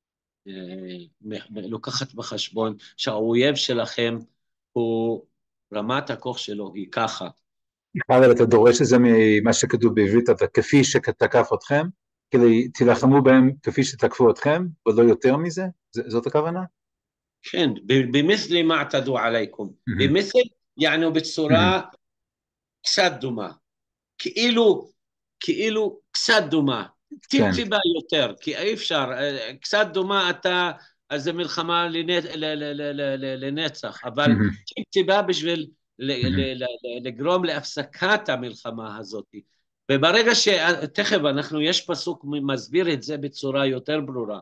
לוקחת בחשבון שהאויב שלכם הוא, רמת הכוח שלו היא ככה. אבל אתה דורש את זה ממה שכתוב בעברית, אתה כפי שתקף אתכם, כדי תילחמו בהם כפי שתקפו אתכם, ולא יותר מזה? זאת הכוונה? כן, במת'ל מה עתדו עליכם, במת'ל, יענו בצורה קצת דומה, כאילו קצת דומה, טיפה יותר, כי אי אפשר, קצת דומה אז זה מלחמה לנצח, אבל טיפה בשביל לגרום להפסקת המלחמה הזאת. וברגע תכף יש פסוק מסביר את זה בצורה יותר ברורה,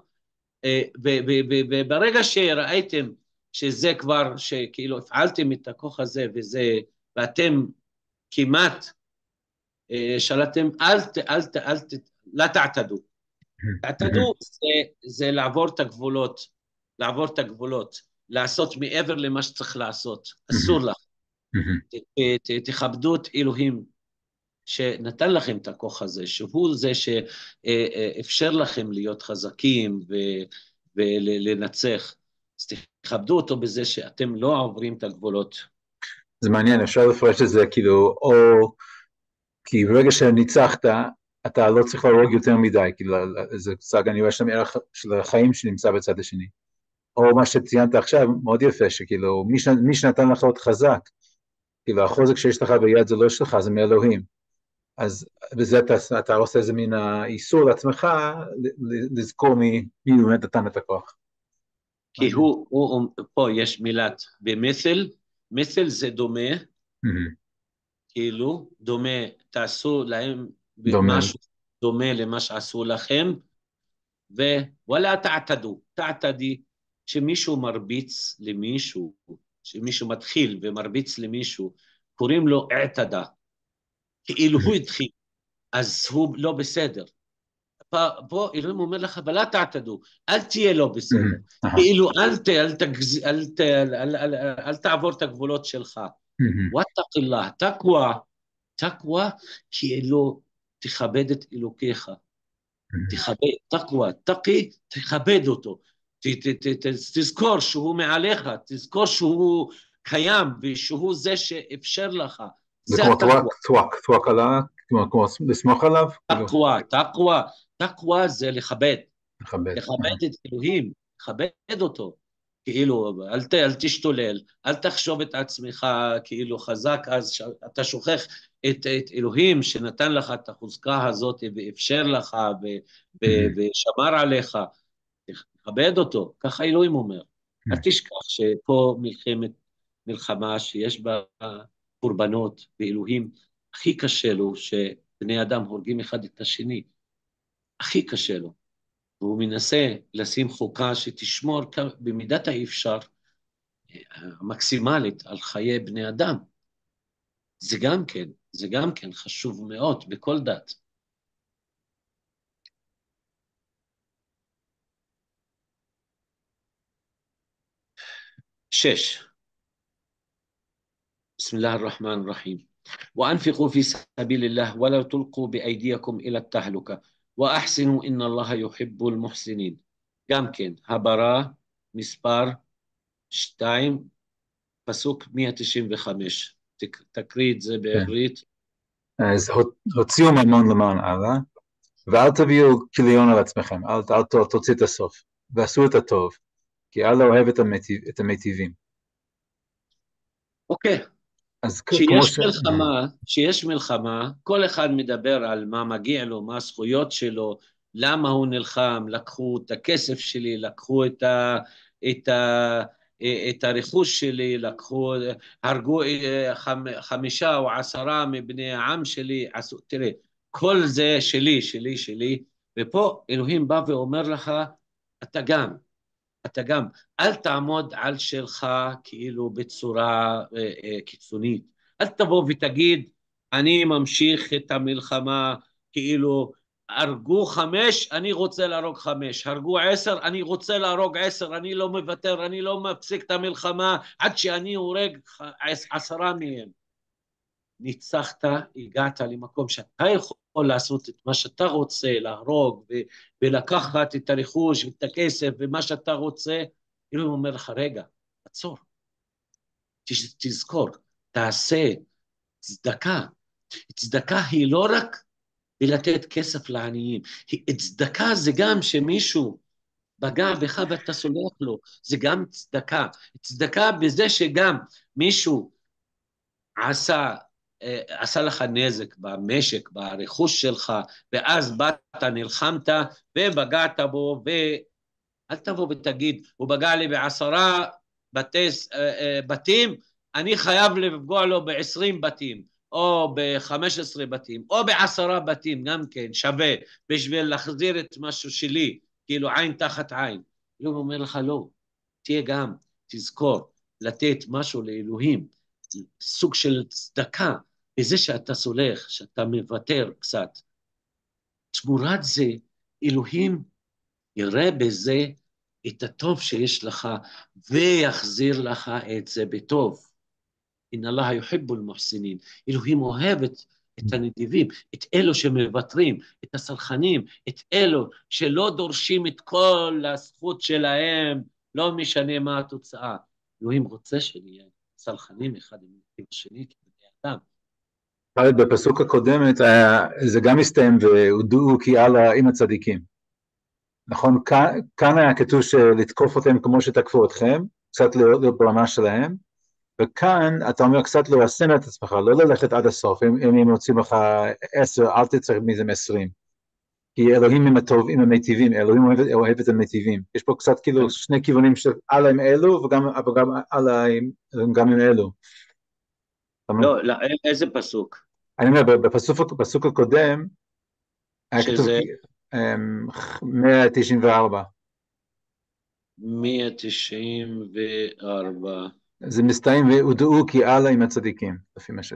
וברגע שראיתם שזה כבר, שכאילו הפעלתם את הכוח הזה וזה, ואתם כמעט שלטתם, לא תעתדו. תעתדו זה לעבור את הגבולות, לעשות מעבר למה שצריך לעשות, אסור לך. תכבדו את אלוהים שנתן לכם את הכוח הזה, שהוא זה שאפשר לכם להיות חזקים ולנצח. אז תכבדו אותו בזה שאתם לא עוברים את הגבולות. זה מעניין, אפשר לפרש את זה כאילו, או כי ברגע שניצחת, אתה לא צריך להרוג יותר מדי, כאילו זה קצת, אני רואה שם ערך של החיים שנמצא בצד השני. או מה שציינת עכשיו, מאוד יפה, שכאילו מי שנתן לך עוד חזק, כאילו החוזק שיש לך ביד זה לא שלך, זה מאלוהים. אז בזה אתה עושה איזה מין האיסור לעצמך, לזכור מי באמת נתן את הכוח. כי פה יש מילת במת'ל זה דומה, כאילו דומה, תעשו להם משהו דומה למה שעשו לכם, ווואלה תעתדי, שמישהו מרביץ למישהו, שמישהו מתחיל ומרביץ למישהו, קוראים לו העתדה, כאילו הוא התחיל, אז הוא לא בסדר. פה אלוהים אומר לך, אבל לא תעתדו, אל תהיה לא בסדר, כאילו אל תעבור את הגבולות שלך, וואטק אללה, תקווה, כאילו תכבד את אלוקיך, תכבד אותו, תזכור שהוא מעליך, תזכור שהוא קיים, ושהוא זה שאפשר לך, זה כמו תוואקלה, כמו לסמוך עליו? תקווה זה לכבד את אלוהים, לכבד אותו, כאילו אל תשתולל, אל תחשוב את עצמך כאילו חזק, אז אתה שוכח את אלוהים שנתן לך את החוזקה הזאת ואפשר לך ושמר עליך, תכבד אותו, ככה אלוהים אומר. אל תשכח שפה מלחמה שיש בה קורבנות, ואלוהים הכי קשה לו שבני אדם הורגים אחד את השני, הכי קשה לו, והוא מנסה לשים חוקה שתשמור במידת האפשר המקסימלית על חיי בני אדם. זה גם כן חשוב מאוד בכל דת. שש. بسم الله الرحمن الرحيم وأنفقوا في سبيل الله ولا تلقوا بأيديكم إلى التهلكة وأحسنوا إن الله يحب المحسنين. גם כן, הברה, מספר 2, פסוק 195. תקריא את זה בעברית. אז הוציאו ממון למען אללה, ואל תביאו כיליון על עצמכם, אל תוציא את הסוף, ועשו את הטוב, כי אללה אוהב את המיטיבים. אוקיי. כשיש מלחמה, כל אחד מדבר על מה מגיע לו, מה הזכויות שלו, למה הוא נלחם, לקחו את הכסף שלי, לקחו את הרכוש שלי, הרגו 5 או 10 מבני העם שלי, תראה, כל זה שלי, ופה אלוהים בא ואומר לך, אתה גם, אל תעמוד על שלך כאילו בצורה קיצונית, אל תבוא ותגיד, אני ממשיך את המלחמה, כאילו הרגו 5, אני רוצה להרוג 5, הרגו 10, אני רוצה להרוג 10, אני לא מוותר, אני לא מפסיק את המלחמה עד שאני הורג 10 מהם. ניצחת, הגעת למקום שאתה יכול לעשות את מה שאתה רוצה, להרוג ולקחת את הרכוש ואת הכסף ומה שאתה רוצה. אלוהים אומר לך, רגע, עצור, תזכור, תעשה צדקה. צדקה היא לא רק בלתת כסף לעניים, צדקה זה גם שמישהו פגע בך ואתה סולח לו, זה גם צדקה. צדקה בזה שגם מישהו עשה לך נזק במשק, ברכוש שלך, ואז באת, נלחמת ובגעת בו, ואל תבוא ותגיד, הוא פגע לי ב10 בתים, אני חייב לפגוע לו ב20 בתים, או ב15 בתים, או ב10 בתים, גם כן, שווה, בשביל להחזיר את משהו שלי, כאילו עין תחת עין. אלוהים אומר לך, לא, תהיה גם, תזכור, לתת משהו לאלוהים, סוג של צדקה, בזה שאתה סולח, שאתה מוותר קצת. תמורת זה, אלוהים יראה בזה את הטוב שיש לך, ויחזיר לך את זה בטוב. אין אללה יחב אל-מוחסנין. אלוהים אוהב את הנדיבים, את אלו שמוותרים, את הסלחנים, את אלו שלא דורשים את כל הזכות שלהם, לא משנה מה התוצאה. אלוהים רוצה שנהיה סלחנים אחד עם השני כבני אדם. בפסוק הקודמת זה גם מסתיים והודו כי אללה עם הצדיקים. נכון, כאן היה כתוב שלתקוף אותם כמו שתקפו אתכם, קצת להיות ברמה שלהם, וכאן אתה אומר קצת לרסן את עצמך, לא ללכת עד הסוף, אם הם רוצים לך 10, אל תצטרך מזה 20, כי אלוהים עם הטוב, עם המיטיבים, אלוהים אוהב את המיטיבים, יש פה קצת כאילו שני כיוונים של אללה עם אלו, וגם אללה גם עם אלו. לא, איזה פסוק? אני אומר, בפסוק הקודם, היה כתוב 194. 194. זה מסתיים והודעו כי אללה עם הצדיקים, לפי מה ש...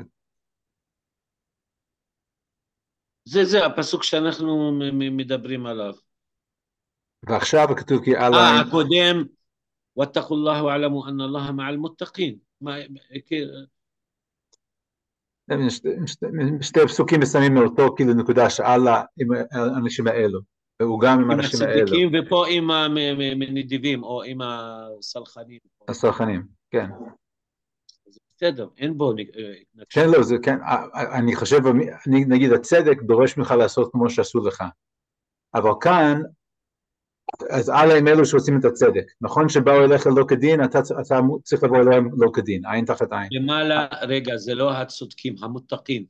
זה הפסוק שאנחנו מדברים עליו. ועכשיו כתוב כי אללה... הקודם, וاتقوا الله واعلموا ان الله مع المتقين. שתי פסוקים מסיימים מאותו כאילו נקודה שאללה עם האנשים האלו, והוא גם עם האנשים האלו. עם הצדיקים ופה עם הנדיבים, או עם הסלחנים. הסלחנים, כן. בסדר, אין בו... כן, לא, זה כן, אני חושב, נגיד הצדק דורש ממך לעשות כמו שעשו לך, אבל כאן, אז אללה עם אלו שעושים את הצדק, נכון שבאו אליך לא כדין, אתה צריך לבוא אליהם לא כדין, עין תחת עין. למעלה, רגע, זה לא הצודקים, המותקין.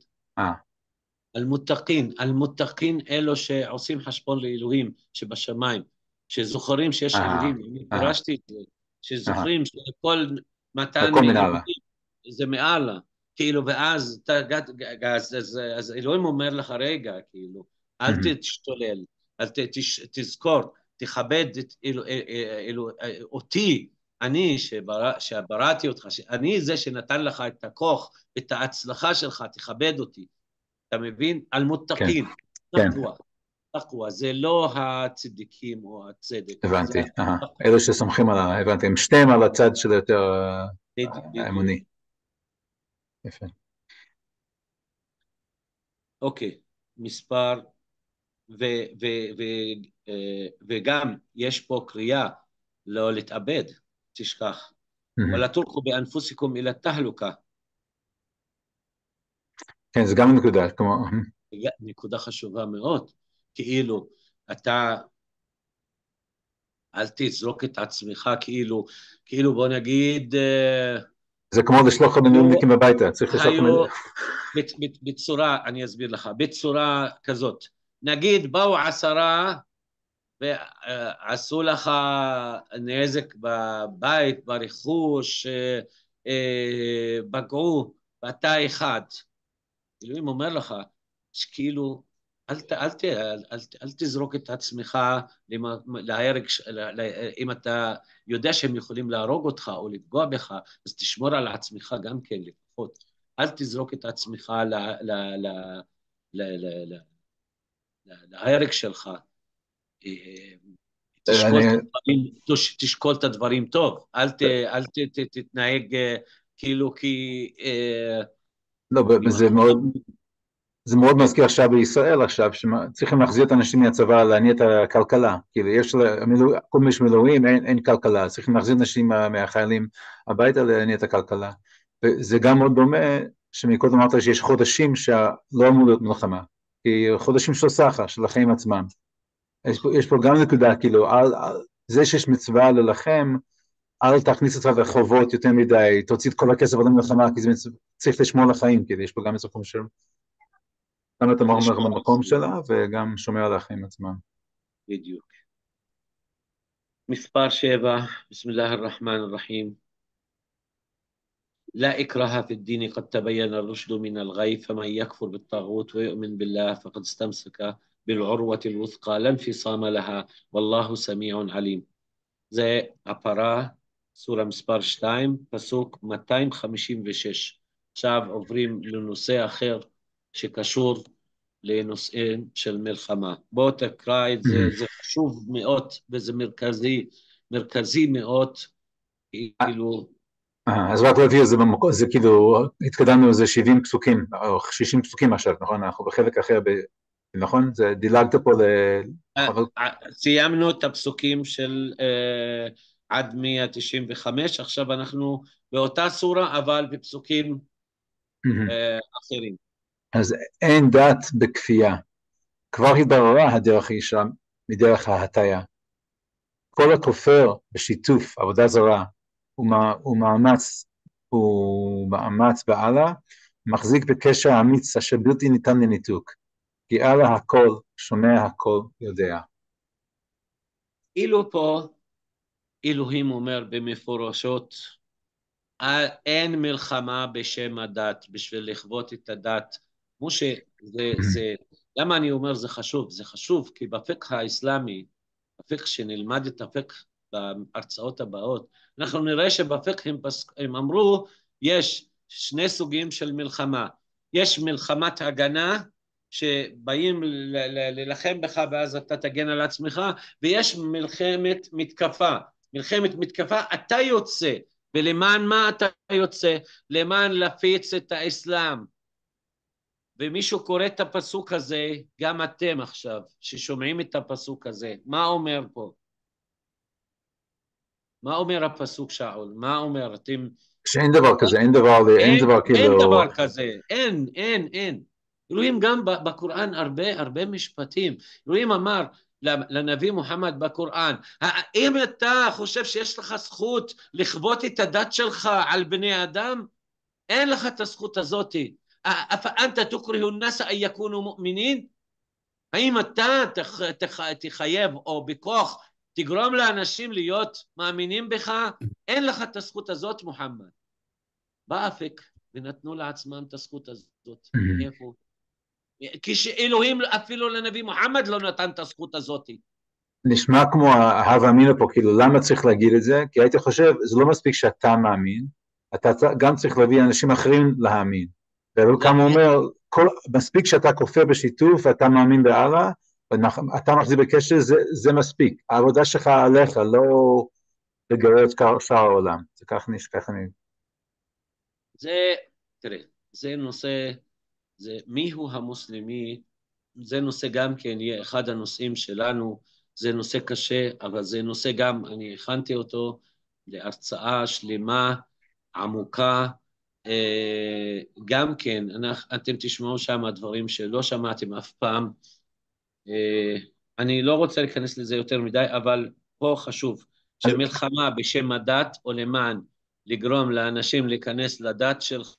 המותקין אלו שעושים חשבון לאלוהים שבשמיים, שזוכרים שיש אלוהים, אני פירשתי את זה, שזוכרים שכל מתן אלוהים זה מעלה, כאילו, ואז אז אלוהים אומר לך, רגע, כאילו, אל תשתולל, תזכור, תכבד אותי, אני שבראתי אותך, אני זה שנתן לך את הכוח, את ההצלחה שלך, תכבד אותי. אתה מבין? על מותקין, תקווה, זה לא הצדיקים או הצדק. הבנתי, אלו שסומכים על, הבנתי, הם שתיהם על הצד של יותר האמוני. יפה. אוקיי, מספר, וגם יש פה קריאה לא להתאבד, תשכח. ולא תלכו באנפוסכם אל התהלוקה. כן, זה גם נקודה, כמו... נקודה חשובה מאוד, כאילו, אתה, אל תזרוק את עצמך, כאילו בוא נגיד... זה כמו לשלוח המילואימניקים הביתה, צריך לשלוח בצורה, אני אסביר לך, בצורה כזאת, נגיד באו 10, ועשו לך נזק בבית, ברכוש, פגעו, ואתה אחד. אלוהים אומר לך, שכאילו, אל תזרוק את עצמך להרג, אם אתה יודע שהם יכולים להרוג אותך או לפגוע בך, אז תשמור על עצמך גם כן לפחות. אל תזרוק את עצמך להרג שלך, אני, תשקול את הדברים טוב, אל תתנהג כאילו כי לא, זה מאוד מזכיר עכשיו בישראל עכשיו, שצריכים להחזיר את האנשים מהצבא להניע את הכלכלה, כאילו יש כל מי שמילואים, אין כלכלה, צריכים להחזיר אנשים מהחיילים הביתה להניע את הכלכלה, וזה גם מאוד דומה, שמקודם אמרת שיש חודשים שלא אמור להיות מלחמה, כי חודשים של סחר, של החיים עצמם, יש פה גם נקודה, כאילו, זה שיש מצווה ללחם, אל תכניס אותך לחובות יותר מדי, תוציא את כל הכסף על המלחמה, כי זה צריך לשמור לחיים, כאילו, יש פה גם איזה מקום של... גם אתה אומר במקום שלה, וגם שומר על החיים עצמם. בדיוק. מספר 7, بسم الله الرحمن الرحيم. لا إكراه في الدين قد تبين الرشد من الغي فمن يكفر بالطاغوت ويؤمن بالله فقد استمسك بالعروة الوثقى لا انفصام لها والله سميع عليم. זה הפרה, סורה מספר 2, פסוק 256. עכשיו עוברים לנושא אחר שקשור לנושאים של מלחמה. בוא תקרא את זה, זה חשוב מאוד וזה מרכזי מאוד, כאילו... אז רק להביא את זה במקום, זה כאילו, התקדמנו איזה 70 פסוקים, או 60 פסוקים עכשיו, נכון? אנחנו בחלק אחר, נכון? זה דילגת פה סיימנו את הפסוקים של עד 195, עכשיו אנחנו באותה סורה, אבל בפסוקים אחרים. אז אין דת בכפייה. כבר התבררה הדרך הישרה מדרך ההטיה. כל הכופר בשיתוף עבודה זרה ומאמץ בעלה, מחזיק בקשר אמיץ אשר בלתי ניתן לניתוק. כי אללה הכל, שומע הכל, יודע. אילו פה אלוהים אומר במפורשות, אין מלחמה בשם הדת, בשביל לכבוד את הדת. משה, למה אני אומר זה חשוב? זה חשוב כי בפקה האסלאמי, בפקה שנלמד את הפקה בהרצאות הבאות, אנחנו נראה שבפקה הם אמרו, יש שני סוגים של מלחמה. יש מלחמת הגנה, שבאים ללחם בך ואז אתה תגן על עצמך, ויש מלחמת מתקפה. מלחמת מתקפה, אתה יוצא, ולמען מה אתה יוצא? למען להפיץ את האסלאם. ומישהו קורא את הפסוק הזה, גם אתם עכשיו, ששומעים את הפסוק הזה, מה אומר פה? מה אומר הפסוק שאול? מה אומר? אתם... שאין דבר כזה, אין דבר כאילו... אין דבר כזה, אין. אלוהים גם בקוראן הרבה משפטים. אלוהים אמר לנביא מוחמד בקוראן, האם אתה חושב שיש לך זכות לכבוד את הדת שלך על בני אדם? אין לך את הזכות הזאת. אנת תכרהו الناس ان يكونوا مؤمنين? האם אתה תחייב או בכוח תגרום לאנשים להיות מאמינים בך? אין לך את הזכות הזאת, מוחמד. באפק ונתנו לעצמם את הזכות הזאת. איפה? כשאלוהים אפילו לנביא מוחמד לא נתן את הזכות הזאת. נשמע כמו ההווה אמינה פה, כאילו למה צריך להגיד את זה? כי הייתי חושב, זה לא מספיק שאתה מאמין, אתה גם צריך להביא אנשים אחרים להאמין. וכמה הוא אומר, מספיק שאתה כופר בשיתוף, ואתה מאמין באללה, אתה מחזיר בקשר, זה מספיק. העבודה שלך עליך, לא לגרר את שאר העולם. זה ככה אני... תראה, זה נושא, מיהו המוסלמי, זה נושא גם כן, יהיה אחד הנושאים שלנו, זה נושא קשה, אבל זה נושא גם, אני הכנתי אותו להרצאה שלמה, עמוקה, גם כן, אתם תשמעו שם דברים שלא שמעתם אף פעם, אני לא רוצה להיכנס לזה יותר מדי, אבל פה חשוב, שמלחמה בשם הדת או למען לגרום לאנשים להיכנס לדת שלך,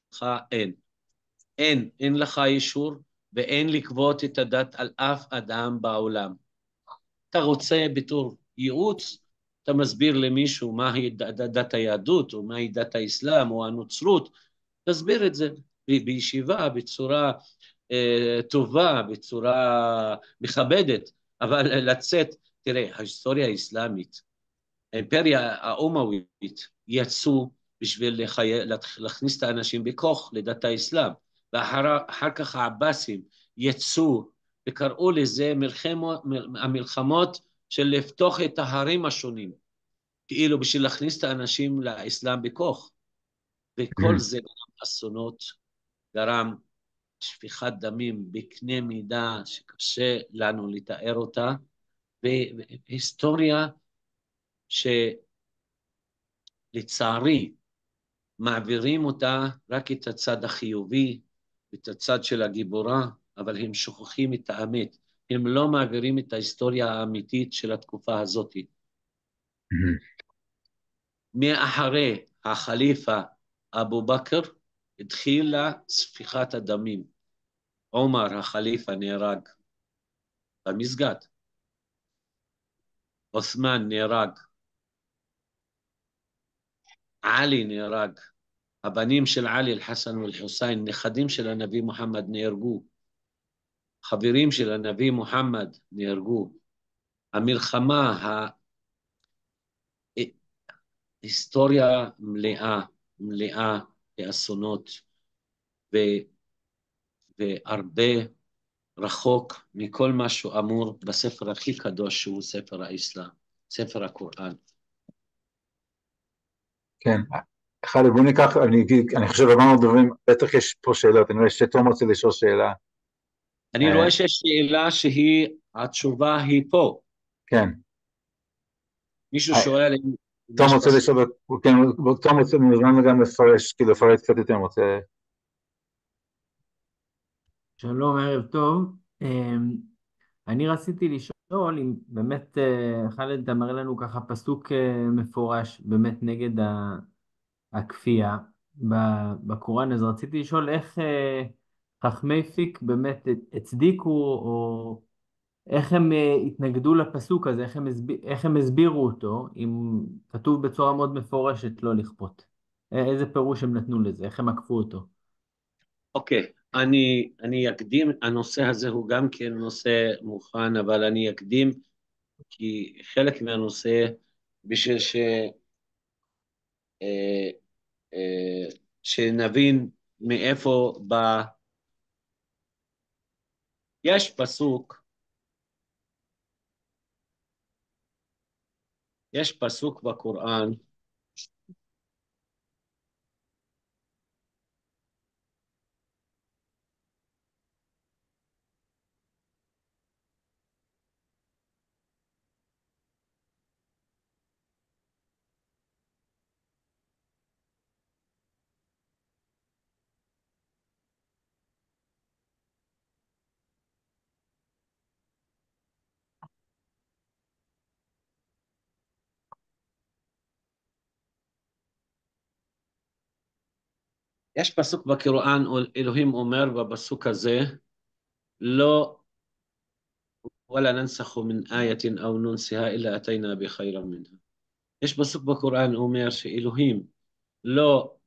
אין לך אישור, ואין לכבוד את הדת על אף אדם בעולם. אתה רוצה בתור ייעוץ, אתה מסביר למישהו מהי דת היהדות, או מהי דת האסלאם, או הנוצרות, תסביר את זה בישיבה, בצורה טובה, בצורה מכבדת, אבל לצאת, תראה, ההיסטוריה האסלאמית, האימפריה האומווית, יצאו בשביל להכניס את האנשים בכוח לדת האסלאם, ואחר כך העבאסים יצאו וקראו לזה המלחמות של לפתוח את ההרים השונים, כאילו בשביל להכניס את האנשים לאסלאם בכוח, וכל זה גרם אסונות, גרם שפיכת דמים בקנה מידה שקשה לנו לתאר אותה, והיסטוריה שלצערי מעבירים אותה רק את הצד החיובי, את הצד של הגיבורה, אבל הם שוכחים את האמת. הם לא מעבירים את ההיסטוריה האמיתית של התקופה הזאת. מאחרי החליפה אבו בכר התחילה ספיחת הדמים. עומר החליפה נהרג במסגד. עות'מאן נהרג. עלי נהרג. הבנים של עלי, אל-חסן ואל-חוסיין, נכדים של הנביא מוחמד, נהרגו. חברים של הנביא מוחמד נהרגו. המלחמה, ההיסטוריה מלאה באסונות, והרבה רחוק מכל מה שאמור בספר הכי קדוש שהוא ספר האסלאם, ספר הקוראן. כן, אחד, בוא ניקח, אני חושב אמרנו דברים, בטח יש פה שאלות, אני רואה שתום רוצה לשאול שאלה. אני רואה שיש שאלה התשובה היא פה. כן. מישהו שואל אם תום רוצה לשאול, כן, תום רוצה מוזמן גם לפרש, כאילו לפרט קצת יותר, רוצה... שלום, ערב טוב. אני רציתי לשאול אם באמת חאלד אתה מראה לנו ככה פסוק מפורש באמת נגד הכפייה בקוראן, אז רציתי לשאול איך חכמי פיק באמת הצדיקו, או איך הם התנגדו לפסוק הזה, איך הם הסבירו אותו, אם כתוב בצורה מאוד מפורשת לא לכפות. איזה פירוש הם נתנו לזה, איך הם עקפו אותו? אוקיי, אני אקדים, הנושא הזה הוא גם כן נושא מוכן, אבל אני אקדים כי חלק מהנושא בשביל שנבין מאיפה בא. יש פסוק בקוראן, יש פסוק בקוראן, אלוהים אומר בפסוק הזה, לא, ولا ننسخ من آية أو ننسها إلا أتينا بخير منها. יש פסוק בקוראן אומר שאלוהים לא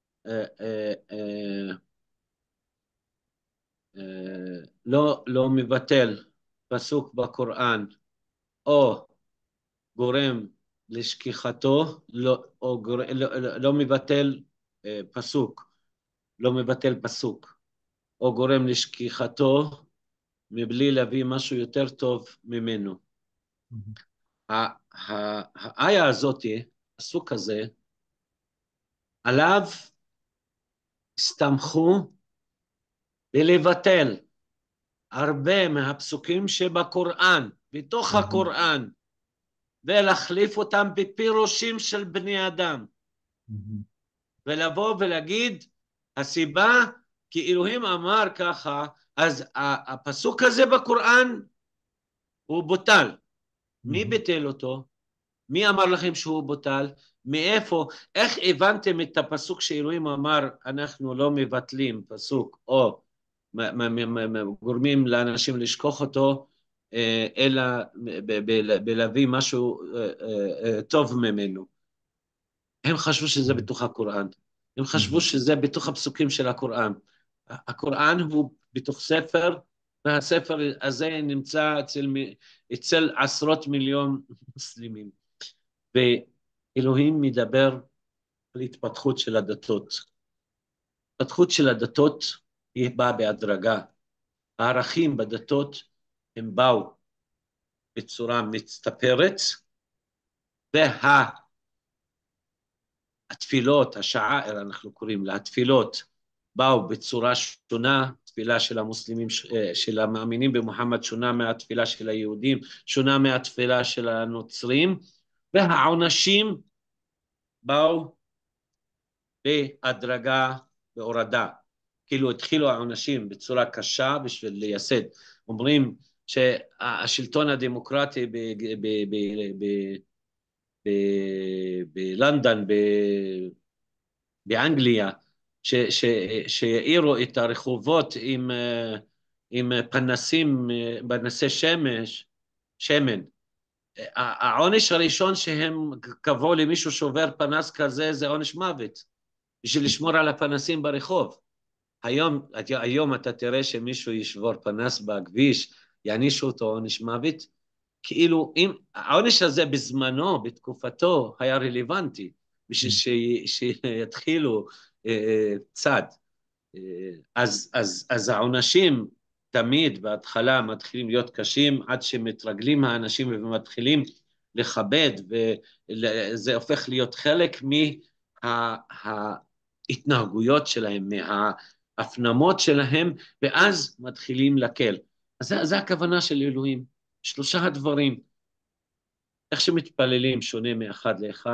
לא מבטל פסוק בקוראן או גורם לשכיחתו, לא מבטל פסוק, לא מבטל פסוק, או גורם לשכיחתו מבלי להביא משהו יותר טוב ממנו. האיה הזאת, הפסוק הזה, עליו הסתמכו ולבטל הרבה מהפסוקים שבקוראן, בתוך הקוראן, ולהחליף אותם בפירושים של בני אדם. ולבוא ולהגיד, הסיבה, כי אלוהים אמר ככה, אז הפסוק הזה בקוראן הוא בוטל. מי ביטל אותו? מי אמר לכם שהוא בוטל? מאיפה? איך הבנתם את הפסוק שאלוהים אמר, אנחנו לא מבטלים פסוק, או גורמים לאנשים לשכוח אותו, אלא בלהביא משהו טוב ממנו. הם חשבו שזה בתוך הקוראן. הם חשבו שזה בתוך הפסוקים של הקוראן. הקוראן הוא בתוך ספר, והספר הזה נמצא אצל עשרות מיליון מוסלמים. ואלוהים מדבר על התפתחות של הדתות. התפתחות של הדתות היא באה בהדרגה. הערכים בדתות הם באו בצורה מצטפרת, והתפילות, השעائר אנחנו קוראים לה, התפילות באו בצורה שונה, תפילה של המוסלמים, של המאמינים במוחמד שונה מהתפילה של היהודים, שונה מהתפילה של הנוצרים, והעונשים באו בהדרגה, בהורדה. כאילו התחילו העונשים בצורה קשה בשביל לייסד. אומרים שהשלטון הדמוקרטי בלונדון, באנגליה, שהאירו את הרחובות עם פנסי שמן. העונש הראשון שהם קבעו למישהו שובר פנס כזה, זה עונש מוות, בשביל לשמור על הפנסים ברחוב. היום אתה תראה שמישהו ישבור פנס בכביש, יענישו אותו עונש מוות, כאילו אם העונש הזה בזמנו, בתקופתו, היה רלוונטי, בשביל שיתחילו צד. אז העונשים תמיד בהתחלה מתחילים להיות קשים, עד שמתרגלים האנשים ומתחילים לכבד, וזה הופך להיות חלק מההתנהגויות שלהם, מההפנמות שלהם, ואז מתחילים לקל. אז זה הכוונה של אלוהים. 3 דברים, איך שמתפללים שונה מאחד לאחד,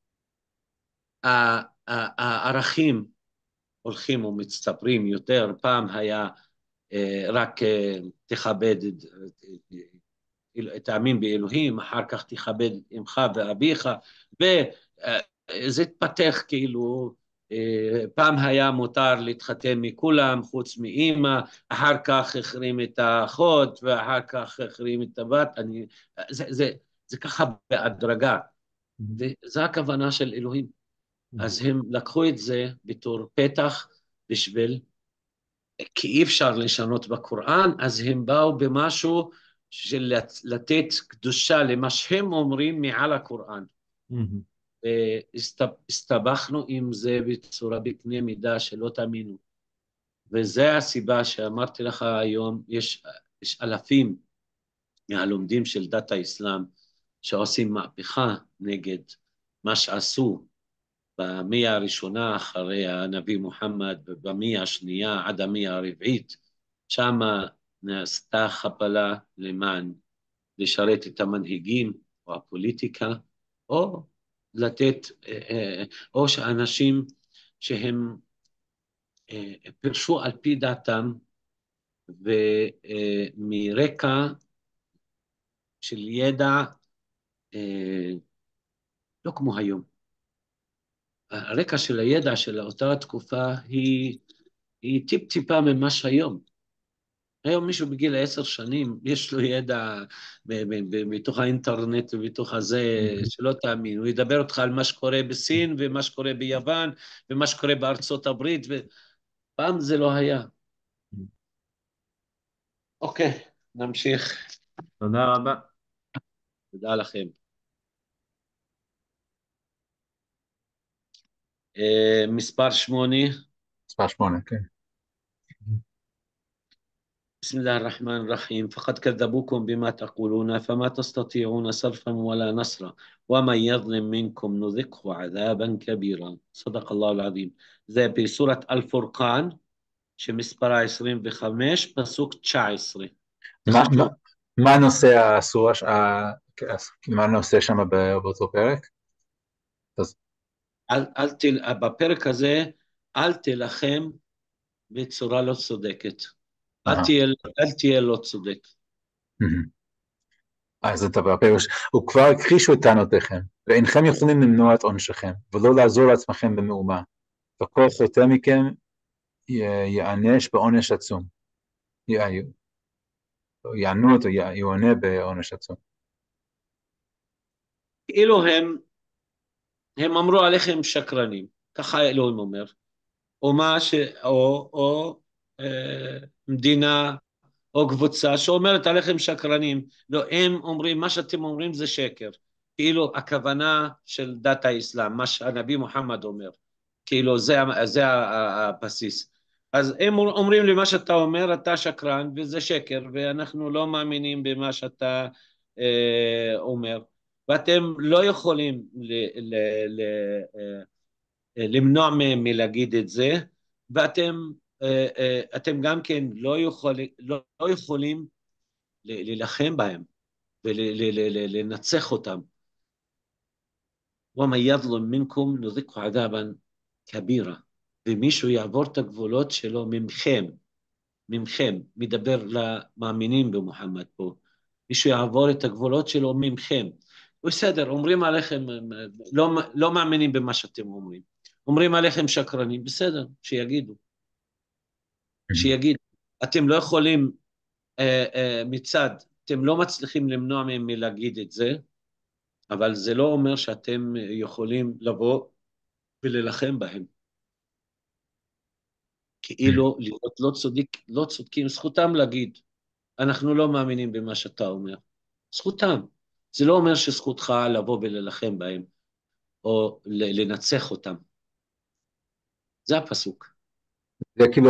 הערכים הולכים ומצטברים יותר, פעם היה רק תכבד, תאמין באלוהים, אחר כך תכבד אמך ואביך, וזה התפתח כאילו, פעם היה מותר להתחתן מכולם חוץ מאמא, אחר כך החרים את האחות, ואחר כך החרים את הבת, זה ככה בהדרגה, וזו הכוונה של אלוהים. אז הם לקחו את זה בתור פתח בשביל, כי אי אפשר לשנות בקוראן, אז הם באו במשהו של לתת קדושה למה שהם אומרים מעל הקוראן. והסתבכנו עם זה בצורה בקנה מידה שלא תאמינו. וזה הסיבה שאמרתי לך היום, יש אלפים מהלומדים של דת האסלאם שעושים מהפכה נגד מה שעשו במאה הראשונה אחרי הנביא מוחמד, ובמאה השנייה עד המאה הרביעית, שם נעשתה חפלה למען לשרת את המנהיגים או הפוליטיקה, או לתת, או שאנשים שהם פרשו על פי דעתם, ומרקע של ידע לא כמו היום. הרקע של הידע של אותה תקופה היא טיפ-טיפה ממש היום. היום מישהו בגיל 10 שנים, יש לו ידע מתוך האינטרנט ובתוך הזה שלא תאמין. הוא ידבר אותך על מה שקורה בסין ומה שקורה ביוון ומה שקורה בארצות הברית, ופעם זה לא היה. אוקיי, נמשיך. תודה רבה. תודה לכם. מספר 8. מספר 8, כן. بسم الله الرحمن الرحيم فقد كذبوكم بما تقولون فما تستطيعون صرفا ولا نصرا ومن يظلم منكم نذقه عذابا كبيرا صدق الله العظيم. זה בסורת אל-פורקן שמספרה 25 פסוק 19. מה הנושא הסורה, מה הנושא שם באותו פרק? בפרק הזה אל תלחם בצורה לא צודקת. אל תהיה לא צודק. אז אתה בפירוש, הוא כבר הכחישו את טענותיכם, ואינכם יכולים למנוע את עונשכם, ולא לעזור לעצמכם במאומה, וכל חוטא מכם יענש בעונש עצום. יענו אותו, יענה בעונש עצום. כאילו הם אמרו עליכם שקרנים, ככה אלוהים אומר, או מדינה או קבוצה שאומרת עליכם שקרנים, לא, הם אומרים, מה שאתם אומרים זה שקר, כאילו הכוונה של דת האסלאם, מה שהנביא מוחמד אומר, כאילו זה הבסיס. אז הם אומרים לי מה שאתה אומר, אתה שקרן, וזה שקר, ואנחנו לא מאמינים במה שאתה אומר, ואתם לא יכולים למנוע מהם מלהגיד את זה, ואתם אתם גם כן לא יכולים להילחם בהם ולנצח אותם. وَمَنْ يَظْلُمْ مِنْكُمْ نُذِقْهُ عَذَابًا كَبِيرًا. ומישהו יעבור את הגבולות שלו ממכם, מדבר למאמינים במוחמד פה, מישהו יעבור את הגבולות שלו ממכם, בסדר, אומרים עליכם, לא מאמינים במה שאתם אומרים, אומרים עליכם שקרנים, בסדר, שיגידו, אתם לא יכולים מצד, אתם לא מצליחים למנוע מהם מלהגיד את זה, אבל זה לא אומר שאתם יכולים לבוא וללחם בהם. כאילו להיות לא צודקים, זכותם להגיד, אנחנו לא מאמינים במה שאתה אומר. זכותם. זה לא אומר שזכותך לבוא וללחם בהם, או לנצח אותם. זה הפסוק. זה כאילו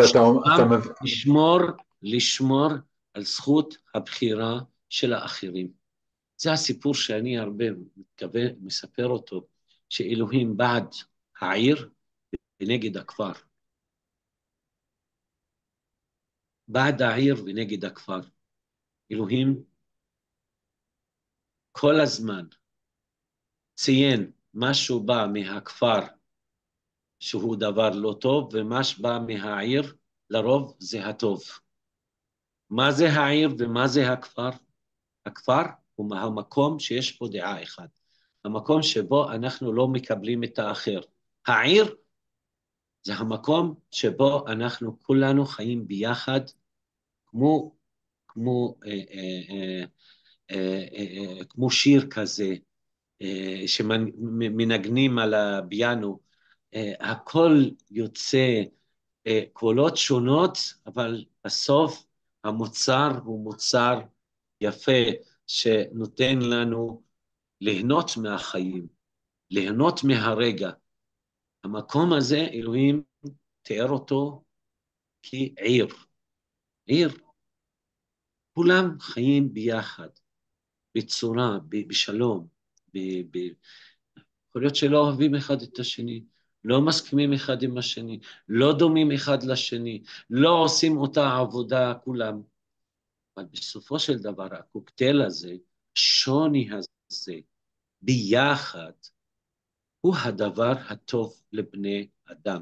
לשמור על זכות הבחירה של האחרים. זה הסיפור שאני הרבה מספר אותו, שאלוהים בעד העיר ונגד הכפר. בעד העיר ונגד הכפר. אלוהים כל הזמן ציין משהו בא מהכפר שהוא דבר לא טוב, ומה שבא מהעיר לרוב זה הטוב. מה זה העיר ומה זה הכפר? הכפר הוא המקום שיש פה דעה אחת. המקום שבו אנחנו לא מקבלים את האחר. העיר זה המקום שבו אנחנו כולנו חיים ביחד, כמו שיר כזה, שמנגנים על הפיאנו, הכל יוצא קולות שונות, אבל בסוף המוצר הוא מוצר יפה, שנותן לנו ליהנות מהחיים, ליהנות מהרגע. המקום הזה, אלוהים תיאר אותו כעיר. עיר. כולם חיים ביחד, בצורה, בשלום, יכול להיות שלא אוהבים אחד את השני, לא מסכימים אחד עם השני, לא דומים אחד לשני, לא עושים אותה עבודה כולם. אבל בסופו של דבר, הקוקטייל הזה, השוני הזה, ביחד, הוא הדבר הטוב לבני אדם.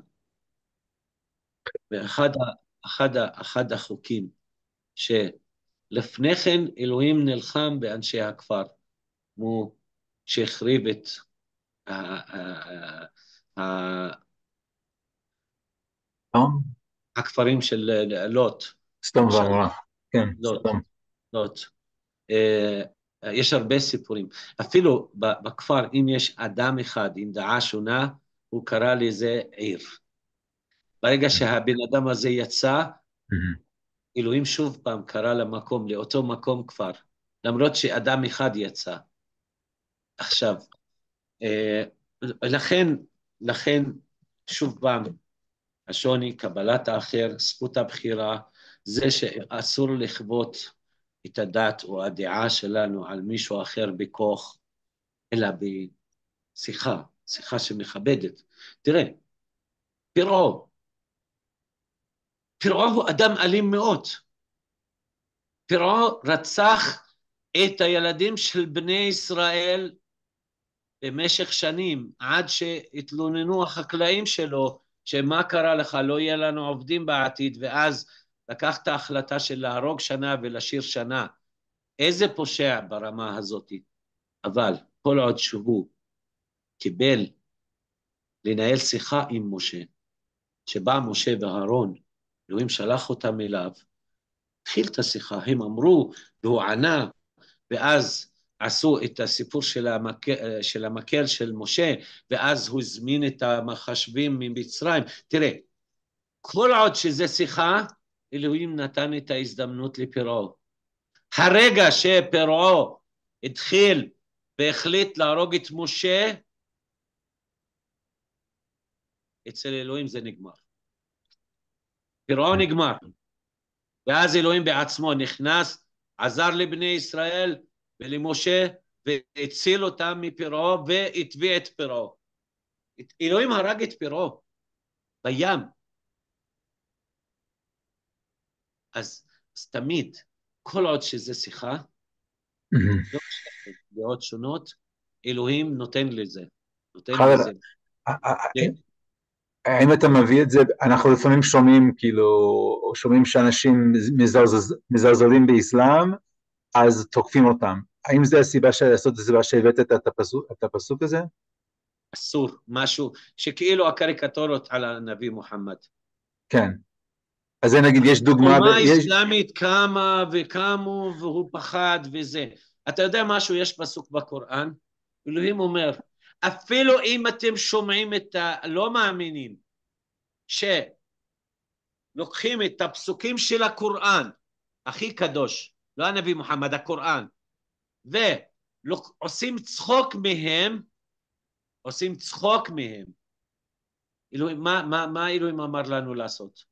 ואחד החוקים שלפני כן אלוהים נלחם באנשי הכפר, כמו שהחריב את הכפרים של לוט. סדום ועמורה, כן, לוט. יש הרבה סיפורים. אפילו בכפר, אם יש אדם אחד עם דעה שונה, הוא קרא לזה עיר. ברגע שהבן אדם הזה יצא, אלוהים שוב פעם קרא למקום, לאותו מקום כפר, למרות שאדם אחד יצא. עכשיו, לכן שוב פעם, השוני, קבלת האחר, זכות הבחירה, זה שאסור לכפות את הדת או הדעה שלנו על מישהו אחר בכוח, אלא שיחה שמכבדת. תראה, פרעה הוא אדם אלים מאוד. פרעה רצח את הילדים של בני ישראל במשך שנים, עד שהתלוננו החקלאים שלו, שמה קרה לך, לא יהיה לנו עובדים בעתיד, ואז לקח את ההחלטה של להרוג שנה ולשיר שנה. איזה פושע ברמה הזאת. אבל כל עוד שהוא קיבל לנהל שיחה עם משה, שבא משה והארון, אלוהים שלח אותם אליו, התחיל את השיחה, הם אמרו, והוא ענה, ואז עשו את הסיפור של המקל של משה, ואז הוא הזמין את המחשבים ממצרים. תראה, כל עוד שזה שיחה, אלוהים נתן את ההזדמנות לפרעה. הרגע שפרעה התחיל והחליט להרוג את משה, אצל אלוהים זה נגמר. פרעה נגמר. ואז אלוהים בעצמו נכנס, עזר לבני ישראל ולמשה, והציל אותם מפרעה, והטביע את פרעה. אלוהים הרג את פרעה בים. אז תמיד, כל עוד שזה שיחה, לא משנה, דעות שונות, אלוהים נותן לזה. נותן לזה. האם אתה מביא את זה, אנחנו לפעמים שומעים, כאילו, שומעים שאנשים מזלזלים באסלאם, אז תוקפים אותם. האם זה הסיבה לעשות את הסיבה שהבאת את הפסוק הזה? אסור, משהו שכאילו הקריקטורות על הנביא מוחמד. כן. אז זה נגיד, יש דוגמה... אומה האסלאמית קמה וקמו והוא פחד וזה. אתה יודע משהו, יש פסוק בקוראן, אלוהים אומר, אפילו אם אתם שומעים את הלא מאמינים, שלוקחים את הפסוקים של הקוראן, הכי קדוש, לא הנביא מוחמד, הקוראן, ועושים צחוק מהם, עושים צחוק מהם. אלוהים, מה אלוהים אמר לנו לעשות?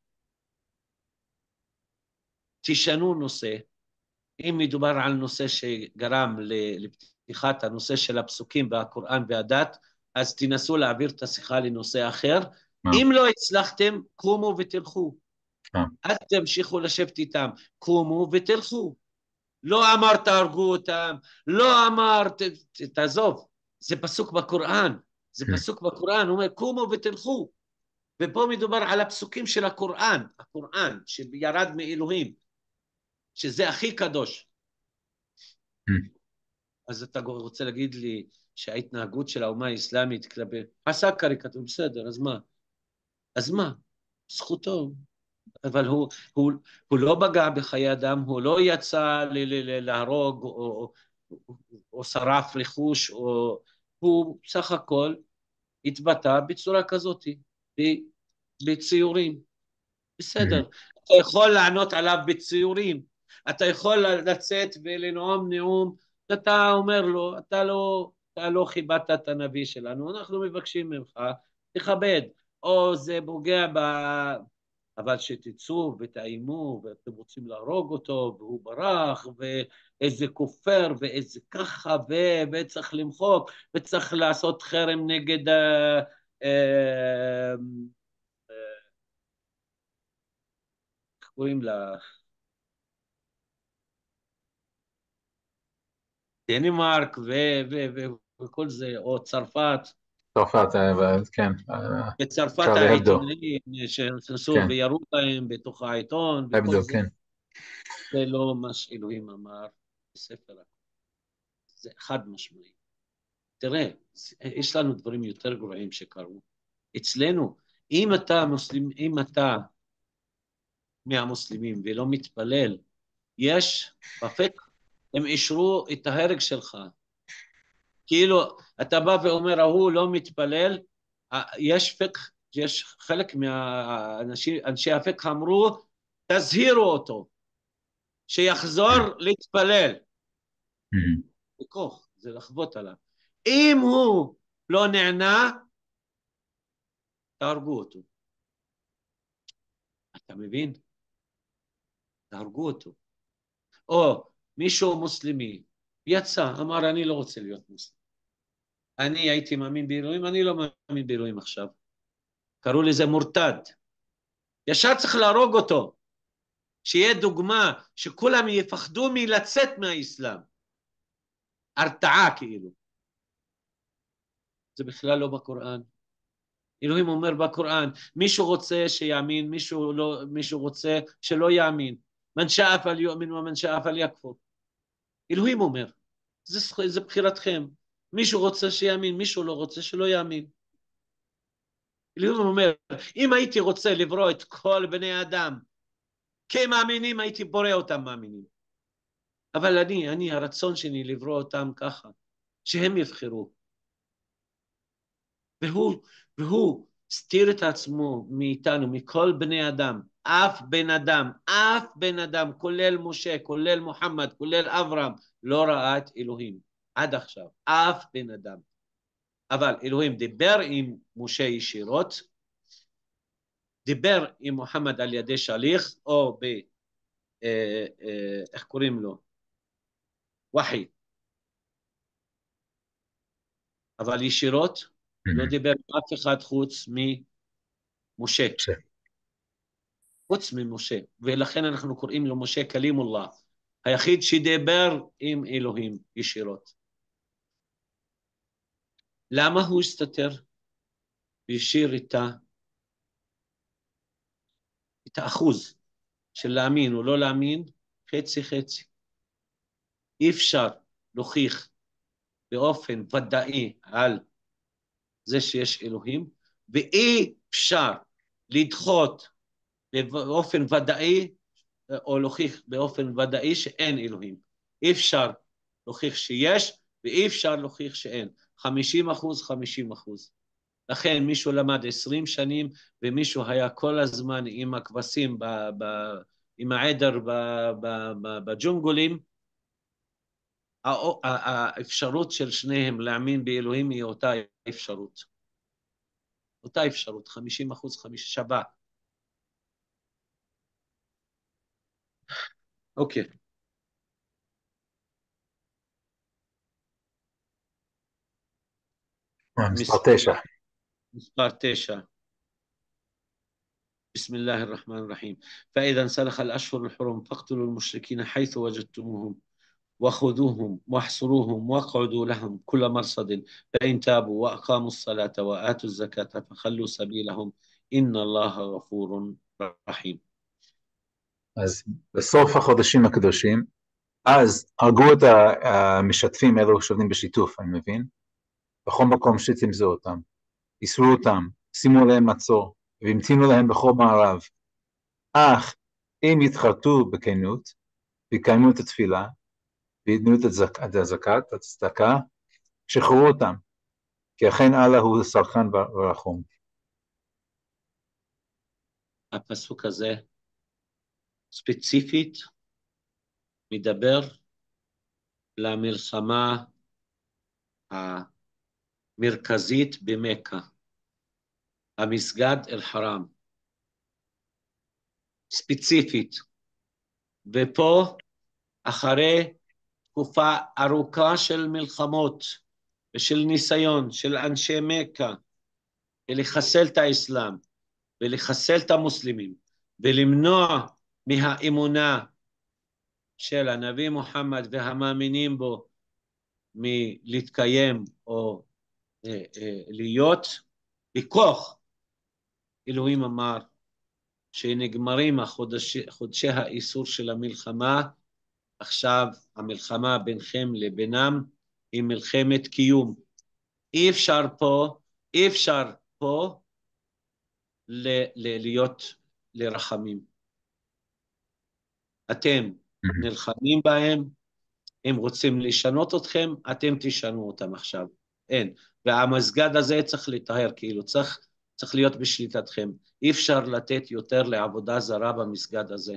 תשנו נושא. אם מדובר על נושא שגרם לפתיחת הנושא של הפסוקים והקוראן והדת, אז תנסו להעביר את השיחה לנושא אחר. אם לא הצלחתם, קומו ותלכו. אל תמשיכו לשבת איתם, קומו ותלכו. לא אמר תהרגו אותם, לא אמר, תעזוב, זה פסוק בקוראן, זה פסוק בקוראן, הוא אומר קומו ותלכו. ופה מדובר על הפסוקים של הקוראן, הקוראן שירד מאלוהים, שזה הכי קדוש. אז אתה רוצה להגיד לי שההתנהגות של האומה האסלאמית כלפי, עשה קריקטורה, בסדר, אז מה? אז מה? זכותו. אבל הוא לא פגע בחיי אדם, הוא לא יצא להרוג או שרף רכוש, הוא סך הכל התבטא בצורה כזאת, בציורים. בסדר, אתה יכול לענות עליו בציורים, אתה יכול לצאת ולנאום נאום, אתה אומר לו, אתה לא חיבדת את הנביא שלנו, אנחנו מבקשים ממך, תכבד, או זה פוגע אבל שתצאו ותאיימו ואתם רוצים להרוג אותו והוא ברח ואיזה כופר ואיזה ככה וצריך למחוק וצריך לעשות חרם נגד איך קוראים לה? דנמרק וכל זה, או צרפת. צרפת, כן. בצרפת העיתונאים שנסו וירו להם בתוך העיתון. הבדו, כן. זה לא מה שאלוהים אמר בספר. זה חד משמעי. תראה, יש לנו דברים יותר גרועים שקרו. אצלנו, אם אתה מהמוסלמים ולא מתפלל, יש בפק, הם אישרו את ההרג שלך. כאילו, אתה בא ואומר, הוא לא מתפלל, יש חלק אנשי הפק אמרו, תזהירו אותו, שיחזור להתפלל. בכוח, זה לחוות עליו. אם הוא לא נענה, תהרגו אותו. אתה מבין? תהרגו אותו. או מישהו מוסלמי, יצא, אמר, אני לא רוצה להיות מוסלמי. אני הייתי מאמין באלוהים, אני לא מאמין באלוהים עכשיו. קראו לזה מורתד. ישר צריך להרוג אותו. שיהיה דוגמה שכולם יפחדו מלצאת מהאסלאם. הרתעה כאילו. זה בכלל לא בקוראן. אלוהים אומר בקוראן, מישהו רוצה שיאמין, מישהו רוצה שלא יאמין. מן שאף אל יאמין ומן שאף אל יקפור. אלוהים אומר, זה בחירתכם. מישהו רוצה שיאמין, מישהו לא רוצה שלא יאמין. אלוהים אומר, אם הייתי רוצה לברוא את כל בני האדם כמאמינים, הייתי בורא אותם מאמינים. אבל הרצון שלי לברוא אותם ככה, שהם יבחרו. והוא סתיר את עצמו מאיתנו, מכל בני אדם, אף בן אדם, כולל משה, כולל מוחמד, כולל אברהם, לא ראה את אלוהים, עד עכשיו, אף בן אדם. אבל אלוהים דיבר עם משה ישירות, דיבר עם מוחמד על ידי שליח, או איך קוראים לו? וחי. אבל ישירות לא דיבר עם אף אחד חוץ ממשה. חוץ ממשה. ולכן אנחנו קוראים לו משה כלימולlah. היחיד שדיבר עם אלוהים ישירות. למה הוא הסתתר? והשאיר את האחוז של להאמין או לא להאמין, חצי חצי. אי אפשר להוכיח באופן ודאי על זה שיש אלוהים, ואי אפשר לדחות באופן ודאי, או להוכיח באופן ודאי שאין אלוהים. אי אפשר להוכיח שיש, ואי אפשר להוכיח שאין. 50%, 50%. לכן מישהו למד 20 שנים, ומישהו היה כל הזמן עם הכבשים, עם העדר בג'ונגולים, האפשרות של שניהם להאמין באלוהים היא אותה אפשרות. אותה אפשרות, 50%, 50% שווה. אוקיי. מספר 9. מספר 9. بسم الله الرحمن الرحيم فإذا انسلخ الأشهر الحرم فاقتلوا المشركين حيث وجدتموهم وخذوهم واحصروهم واقعدوا لهم كل مرصد فإن تابوا وأقاموا الصلاة وآتوا الزكاة فخلوا سبيلهم إن الله غفور رحيم. אז בסוף החודשים הקדושים, אז הרגו את המשתפים, אלו שעובדים בשיתוף, אני מבין, בכל מקום שתמצאו אותם, איסרו אותם, שימו להם מצור, והמתינו להם בכל מערב. אך אם יתחרטו בכנות, ויקיימו את התפילה, ויתנו את הזכת, את הצדקה, שחררו אותם, כי אכן אללה הוא סלחן ורחום. הפסוק הזה ספציפית מדבר למלחמה המרכזית במכה, המסגד אל-חרם, ספציפית. ופה אחרי תקופה ארוכה של מלחמות ושל ניסיון של אנשי מכה לחסל את האסלאם ולחסל את המוסלמים ולמנוע מהאמונה של הנביא מוחמד והמאמינים בו מלהתקיים או להיות בכוח, אלוהים אמר שנגמרים חודשי האיסור של המלחמה, עכשיו המלחמה ביניכם לבינם היא מלחמת קיום. אי אפשר פה להיות לרחמים. אתם נלחמים בהם, הם רוצים לשנות אתכם, אתם תשנו אותם עכשיו. אין. והמסגד הזה צריך לטהר, כאילו צריך להיות בשליטתכם. אי אפשר לתת יותר לעבודה זרה במסגד הזה.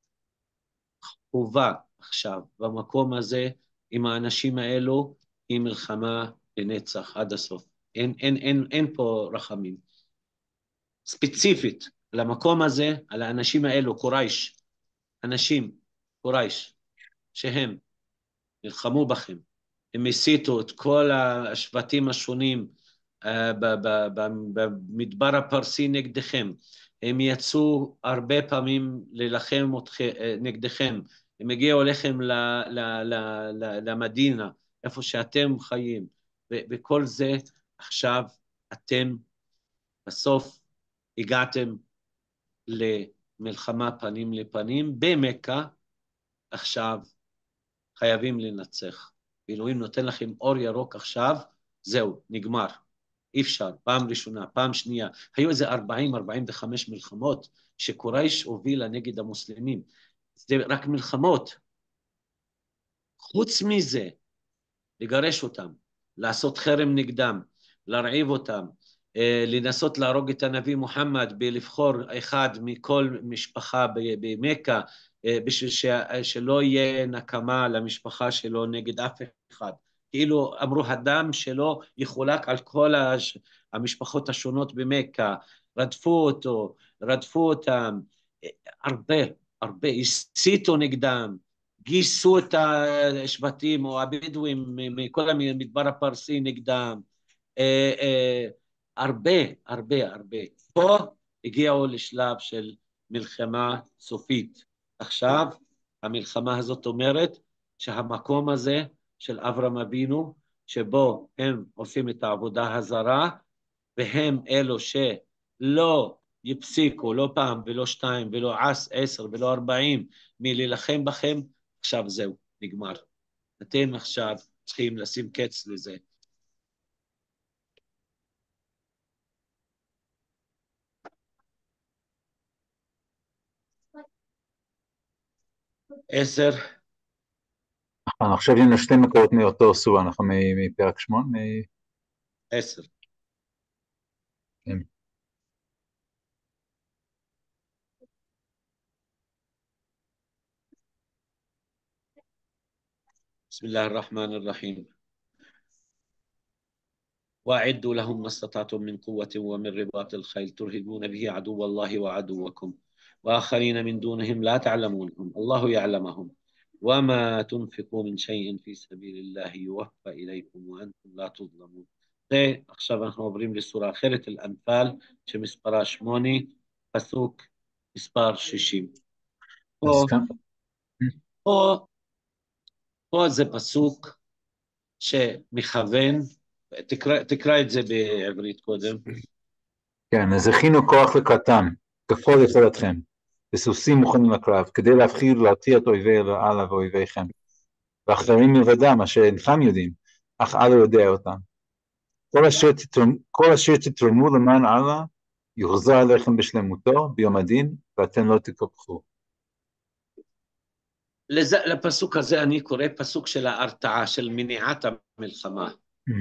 חובה עכשיו במקום הזה עם האנשים האלו היא מלחמה לנצח עד הסוף. אין פה רחמים. ספציפית למקום הזה, על האנשים האלו, קורייש, אנשים, קורייש, שהם נלחמו בכם, הם הסיתו את כל השבטים השונים במדבר הפרסי נגדכם, הם יצאו הרבה פעמים ללחם נגדכם, הם הגיעו אליכם למדינה, איפה שאתם חיים, וכל זה עכשיו אתם בסוף הגעתם למלחמה פנים לפנים במכה, עכשיו חייבים לנצח. ואלוהים נותן לכם אור ירוק עכשיו, זהו, נגמר. אי אפשר, פעם ראשונה, פעם שנייה. היו איזה 40-45 מלחמות שקורייש הובילה נגד המוסלמים. זה רק מלחמות. חוץ מזה, לגרש אותם, לעשות חרם נגדם, להרעיב אותם, לנסות להרוג את הנביא מוחמד בלבחור אחד מכל משפחה במכה, בשביל שלא יהיה נקמה למשפחה שלו נגד אף אחד. כאילו אמרו הדם שלו יחולק על כל המשפחות השונות במכה, רדפו אותם, הרבה, הסיתו נגדם, גייסו את השבטים או הבדואים מכל המדבר הפרסי נגדם, הרבה. פה הגיעו לשלב של מלחמה סופית. עכשיו המלחמה הזאת אומרת שהמקום הזה של אברהם אבינו, שבו הם עושים את העבודה הזרה, והם אלו שלא יפסיקו, לא פעם ולא 2 ולא 10 ולא 40 מלהילחם בכם, עכשיו זהו, נגמר. אתם עכשיו צריכים לשים קץ לזה. עשר. עכשיו יש לנו 2 מקורות מאותו סורה, אנחנו מפרק 8. 10. כן. بسم الله الرحمن الرحيم. وأعدوا لهم ما استطعتم من قوة ومن رباط الخيل ترهبون به عدو الله وعدوكم وآخرين من دونهم لا تعلمونهم الله يعلمهم وما تنفقوا من شيء في سبيل الله يوفى إليكم وأنتم لا تظلمون. עכשיו אנחנו עוברים לסורה אחרת, אל-אנפאל, שמספרה 8, פסוק מספר 60. פה זה פסוק שמכוון, תקרא את זה בעברית קודם. כן, אז הכינו כוח לקראתם, ככל יכולתכם, וסוסים מוכנים לקרב, כדי להפחיד ולהרתיע את אויבי אללה ואויביכם. ואחרים מלבדם, אשר אינכם יודעים, אך אללה יודע אותם. כל אשר תתרמו למען אללה, יוחזר עליכם בשלמותו ביום הדין, ואתם לא תקופחו. לפסוק הזה אני קורא פסוק של ההרתעה, של מניעת המלחמה.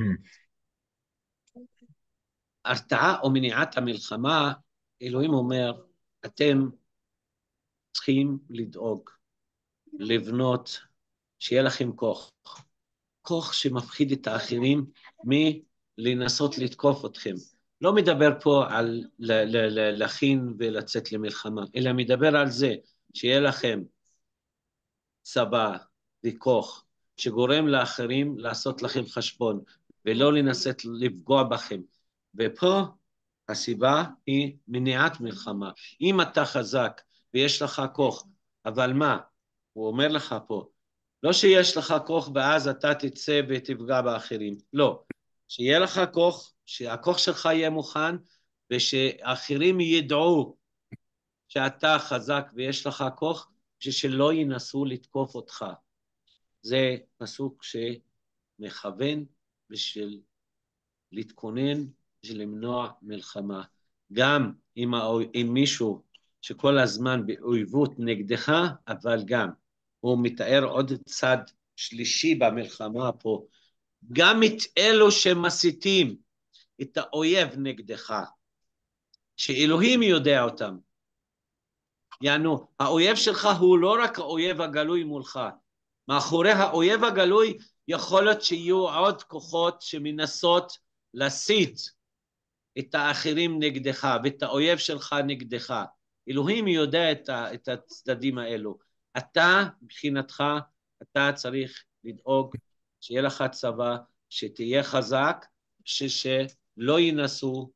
הרתעה או מניעת המלחמה, אלוהים אומר, אתם צריכים לדאוג, לבנות, שיהיה לכם כוח שמפחיד את האחרים מלנסות לתקוף אתכם. לא מדבר פה על להכין ולצאת למלחמה, אלא מדבר על זה שיהיה לכם צבא וכוח שגורם לאחרים לעשות לכם חשבון ולא לנסות לפגוע בכם. ופה הסיבה היא מניעת מלחמה. אם אתה חזק ויש לך כוח, אבל מה? הוא אומר לך פה, לא שיש לך כוח ואז אתה תצא ותפגע באחרים, לא. שיהיה לך כוח, שהכוח שלך יהיה מוכן, ושאחרים ידעו שאתה חזק ויש לך כוח, שלא ינסו לתקוף אותך. זה פסוק שמכוון בשביל להתכונן, בשביל למנוע מלחמה. גם עם מישהו שכל הזמן באויבות נגדך, אבל גם הוא מתאר עוד צד שלישי במלחמה פה, גם את אלו שמסיתים את האויב נגדך, שאלוהים יודע אותם. יענו, האויב שלך הוא לא רק האויב הגלוי מולך, מאחורי האויב הגלוי יכול להיות שיהיו עוד כוחות שמנסות להסית את האחרים נגדך ואת האויב שלך נגדך. אלוהים יודע את הצדדים האלו. אתה, מבחינתך, אתה צריך לדאוג שיהיה לך צבא, שתהיה חזק, שלא ינסו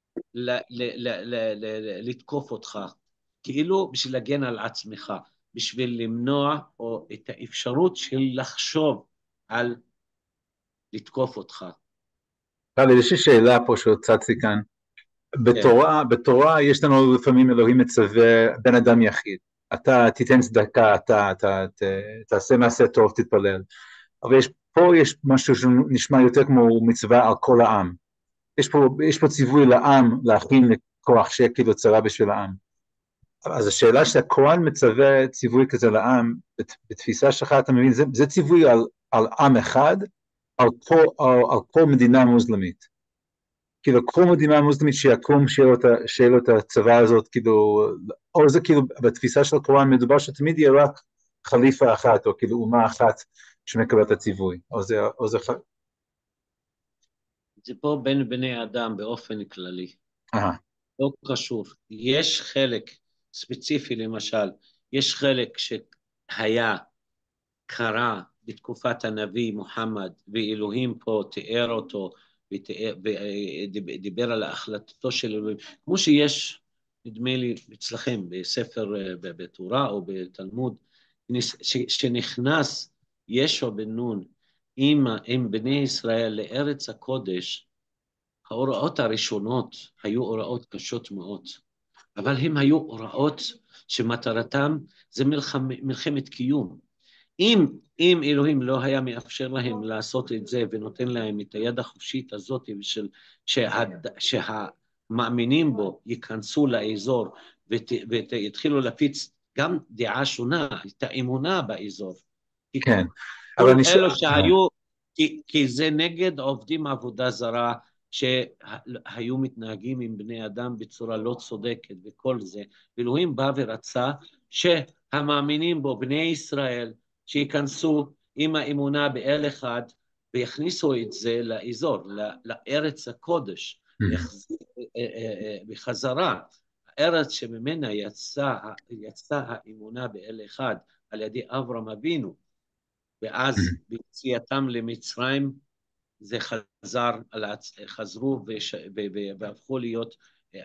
לתקוף אותך. כאילו בשביל להגן על עצמך, בשביל למנוע או את האפשרות של לחשוב על לתקוף אותך. יש לי שאלה פה שהוצאתי כאן. בתורה יש לנו לפעמים אלוהים מצווה בן אדם יחיד. אתה תיתן צדקה, אתה תעשה מעשה טוב, תתפלל. אבל פה יש משהו שנשמע יותר כמו מצווה על כל העם. יש פה ציווי לעם להכין לכוח שיהיה כאילו צרה בשביל העם. אז השאלה שהקוראן מצווה ציווי כזה לעם, בתפיסה שלך אתה מבין, זה ציווי על עם אחד, על כל מדינה מוסלמית. כאילו כל מדינה מוסלמית שיקום, שיהיה לו את הצבא הזאת, כאילו, או זה כאילו בתפיסה של הקוראן מדובר שתמיד יהיה רק חליפה אחת, או כאילו אומה אחת שמקבל את הציווי, או זה זה פה בין בני אדם באופן כללי. לא קשור. יש חלק ספציפי, למשל, יש חלק שהיה, קרה בתקופת הנביא מוחמד, ואלוהים פה תיאר אותו, ודיבר על ההחלטתו של אלוהים, כמו שיש, נדמה לי, אצלכם, בספר, בתורה או בתלמוד, שנכנס ישוע בן נון עם בני ישראל לארץ הקודש. ההוראות הראשונות היו הוראות קשות מאוד, אבל הם היו הוראות שמטרתם זה מלחמת קיום. אם אלוהים לא היה מאפשר להם לעשות את זה ונותן להם את היד החופשית הזאת שהמאמינים בו ייכנסו לאזור ויתחילו להפיץ גם דעה שונה, את האמונה באזור. כן, אבל אלו שהיו, כי זה נגד עובדים עבודה זרה, שהיו מתנהגים עם בני אדם בצורה לא צודקת וכל זה. ואלוהים בא ורצה שהמאמינים בו, בני ישראל, שיכנסו עם האמונה באל אחד, ויכניסו את זה לאזור, לארץ הקודש, בחזרה. הארץ שממנה יצאה האמונה באל אחד, על ידי אברהם אבינו, ואז ביציאתם למצרים, זה חזרו והפכו להיות,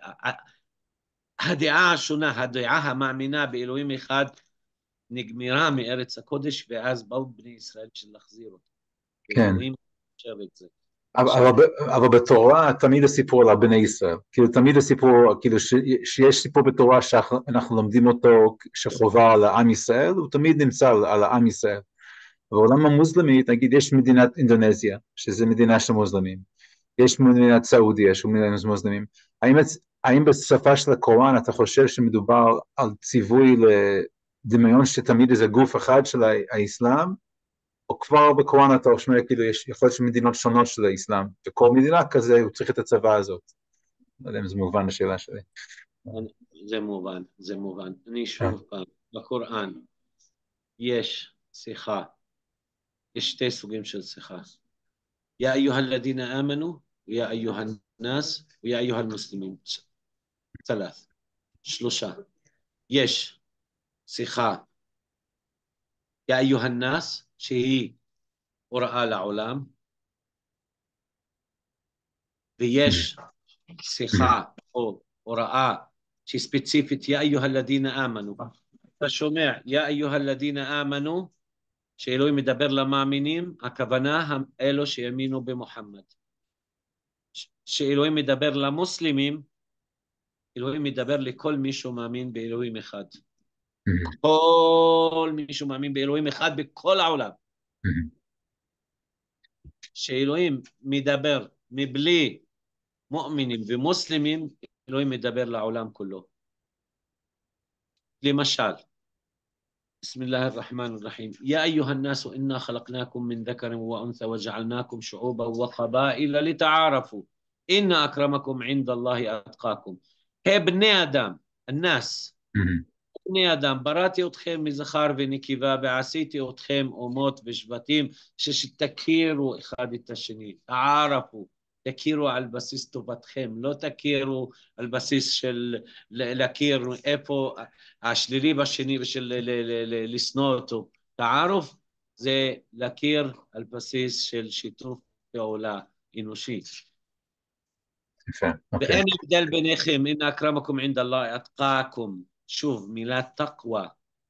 הדעה השונה, הדעה המאמינה באלוהים אחד, נגמרה מארץ הקודש, ואז באו בני ישראל של להחזיר אותו. כן. אלוהים חושב את זה. אבל בתורה תמיד הסיפור על בני ישראל, כאילו תמיד הסיפור, כאילו שיש סיפור בתורה שאנחנו לומדים אותו שחובה על העם ישראל, הוא תמיד נמצא על העם ישראל. בעולם המוסלמי, נגיד, יש מדינת אינדונזיה, שזו מדינה של מוסלמים, יש מדינת סעודיה, שהוא מדינת מוסלמים. האם בשפה של הקוראן אתה חושב שמדובר על ציווי לדמיון שתמיד איזה גוף אחד של האסלאם, או כבר בקוראן אתה חושב כאילו יכול להיות שמדינות שונות של האסלאם, וכל מדינה כזה הוא צריך את הצבא הזאת. לא יודע אם זה מובן לשאלה שלי. זה מובן. אני שוב פעם, בקוראן יש שיחה, יש שתי סוגים של שיחה. יא איוהה الذين آمنوا ويا أيها الناس ويا أيها المسلمين. שלושה. יש שיחה יא איוהה الناس, שהיא הוראה לעולם, ויש שיחה או הוראה שהיא ספציפית יא איוהה الذين آمنوا. אתה שומע יא איוהה الذين آمنوا, שאלוהים מדבר למאמינים, הכוונה אלו שיאמינו במוחמד. שאלוהים מדבר למוסלמים, אלוהים מדבר לכל מישהו מאמין באלוהים אחד. כל מישהו מאמין באלוהים אחד בכל העולם. שאלוהים מדבר מבלי מואמינים ומוסלמים, אלוהים מדבר לעולם כולו. למשל, بسم الله الرحمن الرحيم يا أيها الناس إنا خلقناكم من ذكر وأنثى وجعلناكم شعوبا وقبائل لتعارفوا إن أكرمكم عند الله أتقاكم. هي بني آدم, الناس, בני אדם, בראתי אתכם מזכר ונקבה, ועשיתי אתכם אומות ושבטים, שתכירו אחד את השני, תערפו, תכירו על בסיס טובתכם, לא תכירו על בסיס של להכיר איפה השלילי בשני ושל לשנוא אותו. תערוף זה להכיר על בסיס של שיתוף פעולה אנושי. ואין הבדל ביניכם, אין אכרמכם ענד אללה אתקאכם. שוב, מילה תקווה,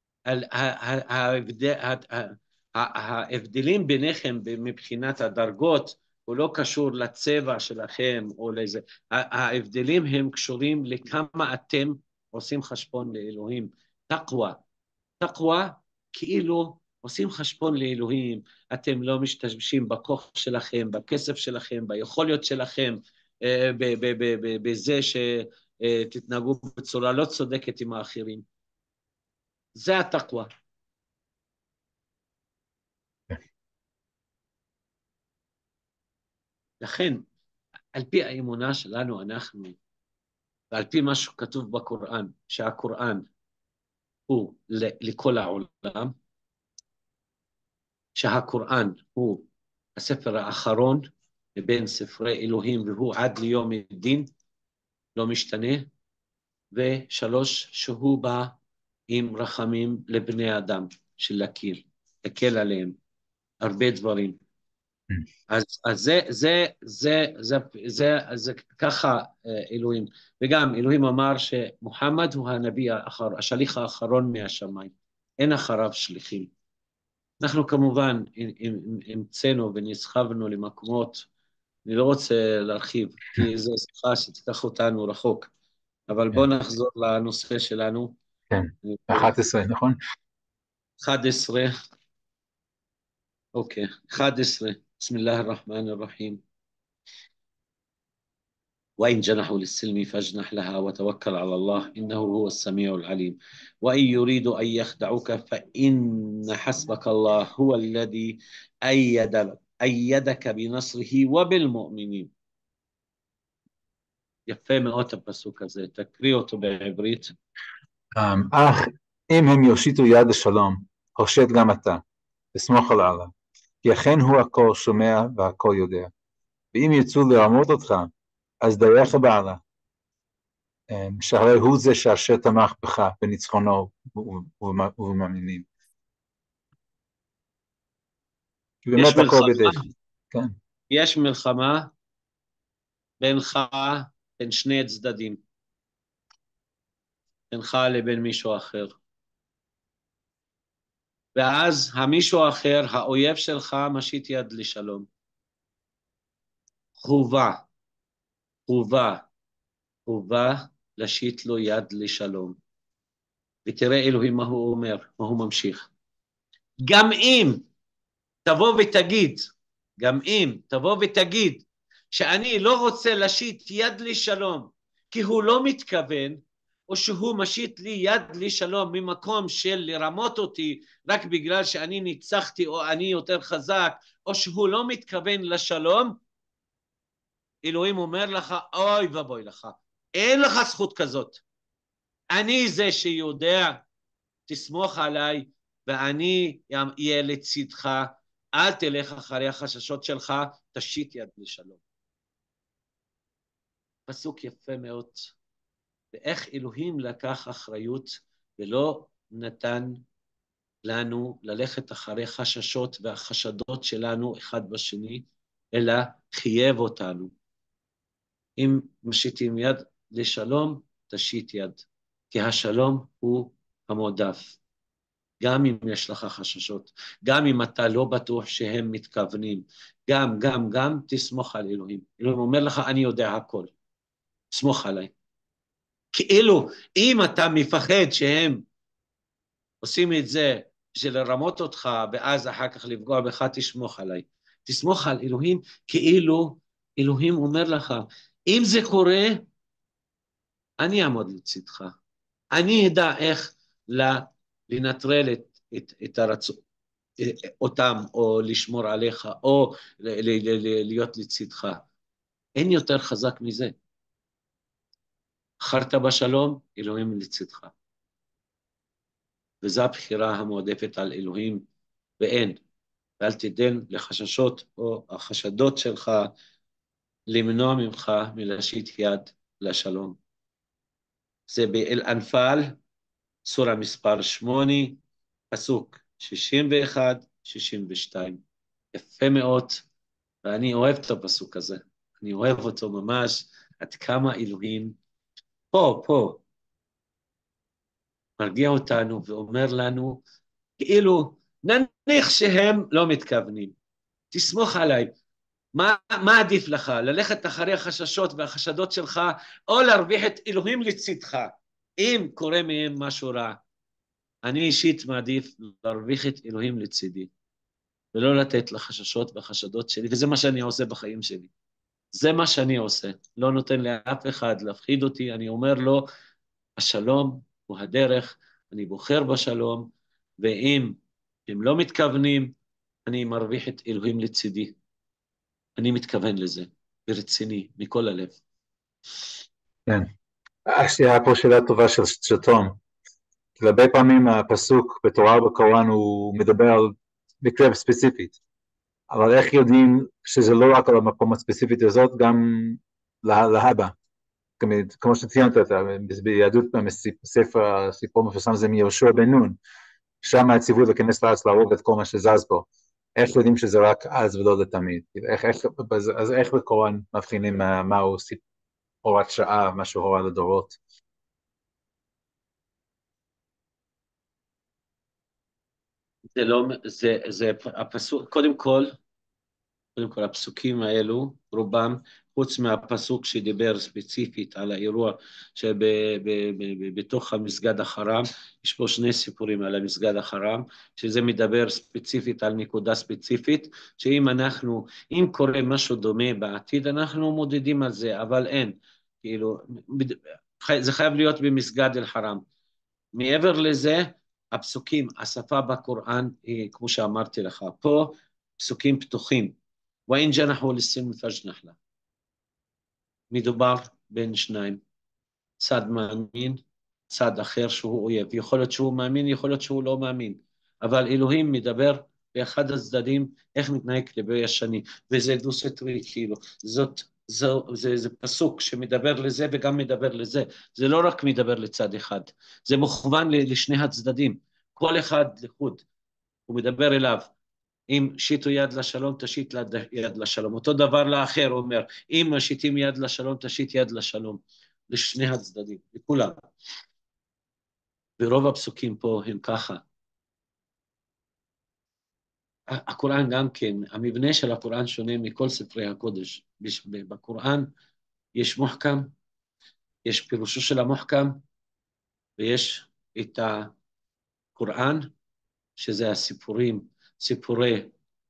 ההבדלים ביניכם מבחינת הדרגות, הוא לא קשור לצבע שלכם או לזה, ההבדלים הם קשורים לכמה אתם עושים חשבון לאלוהים. תקווה כאילו עושים חשבון לאלוהים, אתם לא משתמשים בכוח שלכם, בכסף שלכם, ביכולת שלכם, בזה תתנהגו בצורה לא צודקת עם האחרים. זה התקווה. לכן, על פי האמונה שלנו אנחנו, ועל פי מה שכתוב בקוראן, שהקוראן הוא לכל העולם, שהקוראן הוא הספר האחרון מבין ספרי אלוהים, והוא עד ליום הדין, לא משתנה, ושלוש, שהוא בא עם רחמים לבני אדם, של להכיר, להקל עליהם, הרבה דברים. אז זה ככה אלוהים. וגם אלוהים אמר שמוחמד הוא הנביא האחר, השליח האחרון מהשמיים, אין אחריו שליחים. אנחנו כמובן המצאנו ונסחבנו למקומות, אני לא רוצה להרחיב, כי זו שיחה שתיקח אותנו רחוק, אבל בואו נחזור לנושא שלנו. כן, 11, נכון? 11, אוקיי, 11, بسم الله الرحمن الرحيم وإن جنحوا للسلم فاجنح لها وتوكل على الله إنه هو السميع العليم وإن يريدوا أن يخدعوك فإن حسبك الله هو الذي أيدك بنصره وبالمؤمنين. יפה מאוד הפסוק הזה, תקריא אותו בעברית. אך אם הם יושיטו יד לשלום, הושט גם אתה, וסמוך על אללה, כי אכן הוא הכל שומע והכל יודע. ואם ירצו לרמות אותך, אז דייך בעלה, שהרי הוא זה שאשר תמך בך בניצחונו ובמאמינים. כי באמת הכל בידיך. כן. יש מלחמה בינך, בין שני צדדים, בינך לבין מישהו אחר. ואז המישהו אחר, האויב שלך, משיט יד לשלום. חובה להשיט לו יד לשלום. ותראה אלוהים מה הוא אומר, מה הוא ממשיך. גם אם תבוא ותגיד, שאני לא רוצה להשיט יד לשלום, כי הוא לא מתכוון, או שהוא משיט לי יד לשלום ממקום של לרמות אותי, רק בגלל שאני ניצחתי או אני יותר חזק, או שהוא לא מתכוון לשלום, אלוהים אומר לך, אוי ובוי לך, אין לך זכות כזאת. אני זה שיודע, תסמוך עליי, ואני אהיה לצדך, אל תלך אחרי החששות שלך, תשיט יד לשלום. פסוק יפה מאוד. ואיך אלוהים לקח אחריות ולא נתן לנו ללכת אחרי חששות והחשדות שלנו אחד בשני, אלא חייב אותנו. אם משיטים יד לשלום, תשיט יד, כי השלום הוא המועדף. גם אם יש לך חששות, גם אם אתה לא בטוח שהם מתכוונים, גם תסמוך על אלוהים. אלוהים אומר לך, אני יודע הכל, סמוך עליי. כאילו, אם אתה מפחד שהם עושים את זה בשביל לרמות אותך, ואז אחר כך לפגוע בך, תסמוך עליי. תסמוך על אלוהים, כאילו אלוהים אומר לך, אם זה קורה, אני אעמוד לצדך. אני אדע איך לנטרל את הרצון, אותם, או לשמור עליך, או להיות לצדך. אין יותר חזק מזה. בחרת בשלום, אלוהים לצדך. וזו הבחירה המועדפת על אלוהים, ואל תיתן לחששות או החשדות שלך למנוע ממך מלהשיט יד לשלום. זה באל-אנפאל, סורה מספר 8, פסוק 61-62. יפה מאוד, ואני אוהב את הפסוק הזה. אני אוהב אותו ממש, עד כמה אלוהים פה, מרגיע אותנו ואומר לנו, כאילו, נניח שהם לא מתכוונים, תסמוך עליי, מה עדיף לך? ללכת אחרי החששות והחשדות שלך, או להרוויח את אלוהים לצדך? אם קורה מהם משהו רע, אני אישית מעדיף להרוויח את אלוהים לצדי, ולא לתת לחששות והחשדות שלי, וזה מה שאני עושה בחיים שלי. זה מה שאני עושה, לא נותן לאף אחד להפחיד אותי, אני אומר לו, השלום הוא הדרך, אני בוחר בשלום, ואם הם לא מתכוונים, אני מרוויח את אלוהים לצידי. אני מתכוון לזה, ברציני, מכל הלב. כן, היה פה שאלה טובה של תום. הרבה פעמים הפסוק בתורה ובקוראן הוא מדבר על מקרה ספציפית, אבל איך יודעים שזה לא רק על המקום הספציפית הזאת, גם להבא? כמו שציינת, ביהדות בספר, סיפור מפורסם זה מיהושע בן נון, שם הציווי להיכנס לארץ להרוג את כל מה שזז בו. איך יודעים שזה רק אז ולא לתמיד? אז איך בקוראן מבחינים מהו הוראת שעה, משהו הוראה לדורות? זה לא, זה הפסוק, קודם כל הפסוקים האלו, רובם, חוץ מהפסוק שדיבר ספציפית על האירוע שבתוך המסגד החרם, יש פה שני סיפורים על המסגד החרם, שזה מדבר ספציפית על נקודה ספציפית, אם קורה משהו דומה בעתיד, אנחנו מודדים על זה, אבל אין, כאילו, זה חייב להיות במסגד אל-חרם. מעבר לזה, הפסוקים, השפה בקוראן, כמו שאמרתי לך, פה פסוקים פתוחים, وإن جنحوا للسلم فاجنح له. מדובר בין שניים, צד מאמין, צד אחר שהוא אויב. יכול להיות שהוא מאמין, יכול להיות שהוא לא מאמין, אבל אלוהים מדבר באחד הצדדים איך מתנהג כלפי השני, וזה דו-סטרי, כאילו, זה פסוק שמדבר לזה וגם מדבר לזה, זה לא רק מדבר לצד אחד, זה מוכוון לשני הצדדים, כל אחד לחוד, הוא מדבר אליו, אם שיטו יד לשלום, תשיט יד לשלום. אותו דבר לאחר אומר, אם משיטים יד לשלום, תשיט יד לשלום. לשני הצדדים, לכולם. ורוב הפסוקים פה הם ככה. הקוראן גם כן, המבנה של הקוראן שונה מכל ספרי הקודש. בקוראן יש מוחכם, יש פירושו של המוחכם, ויש את הקוראן, שזה הסיפורים, סיפורי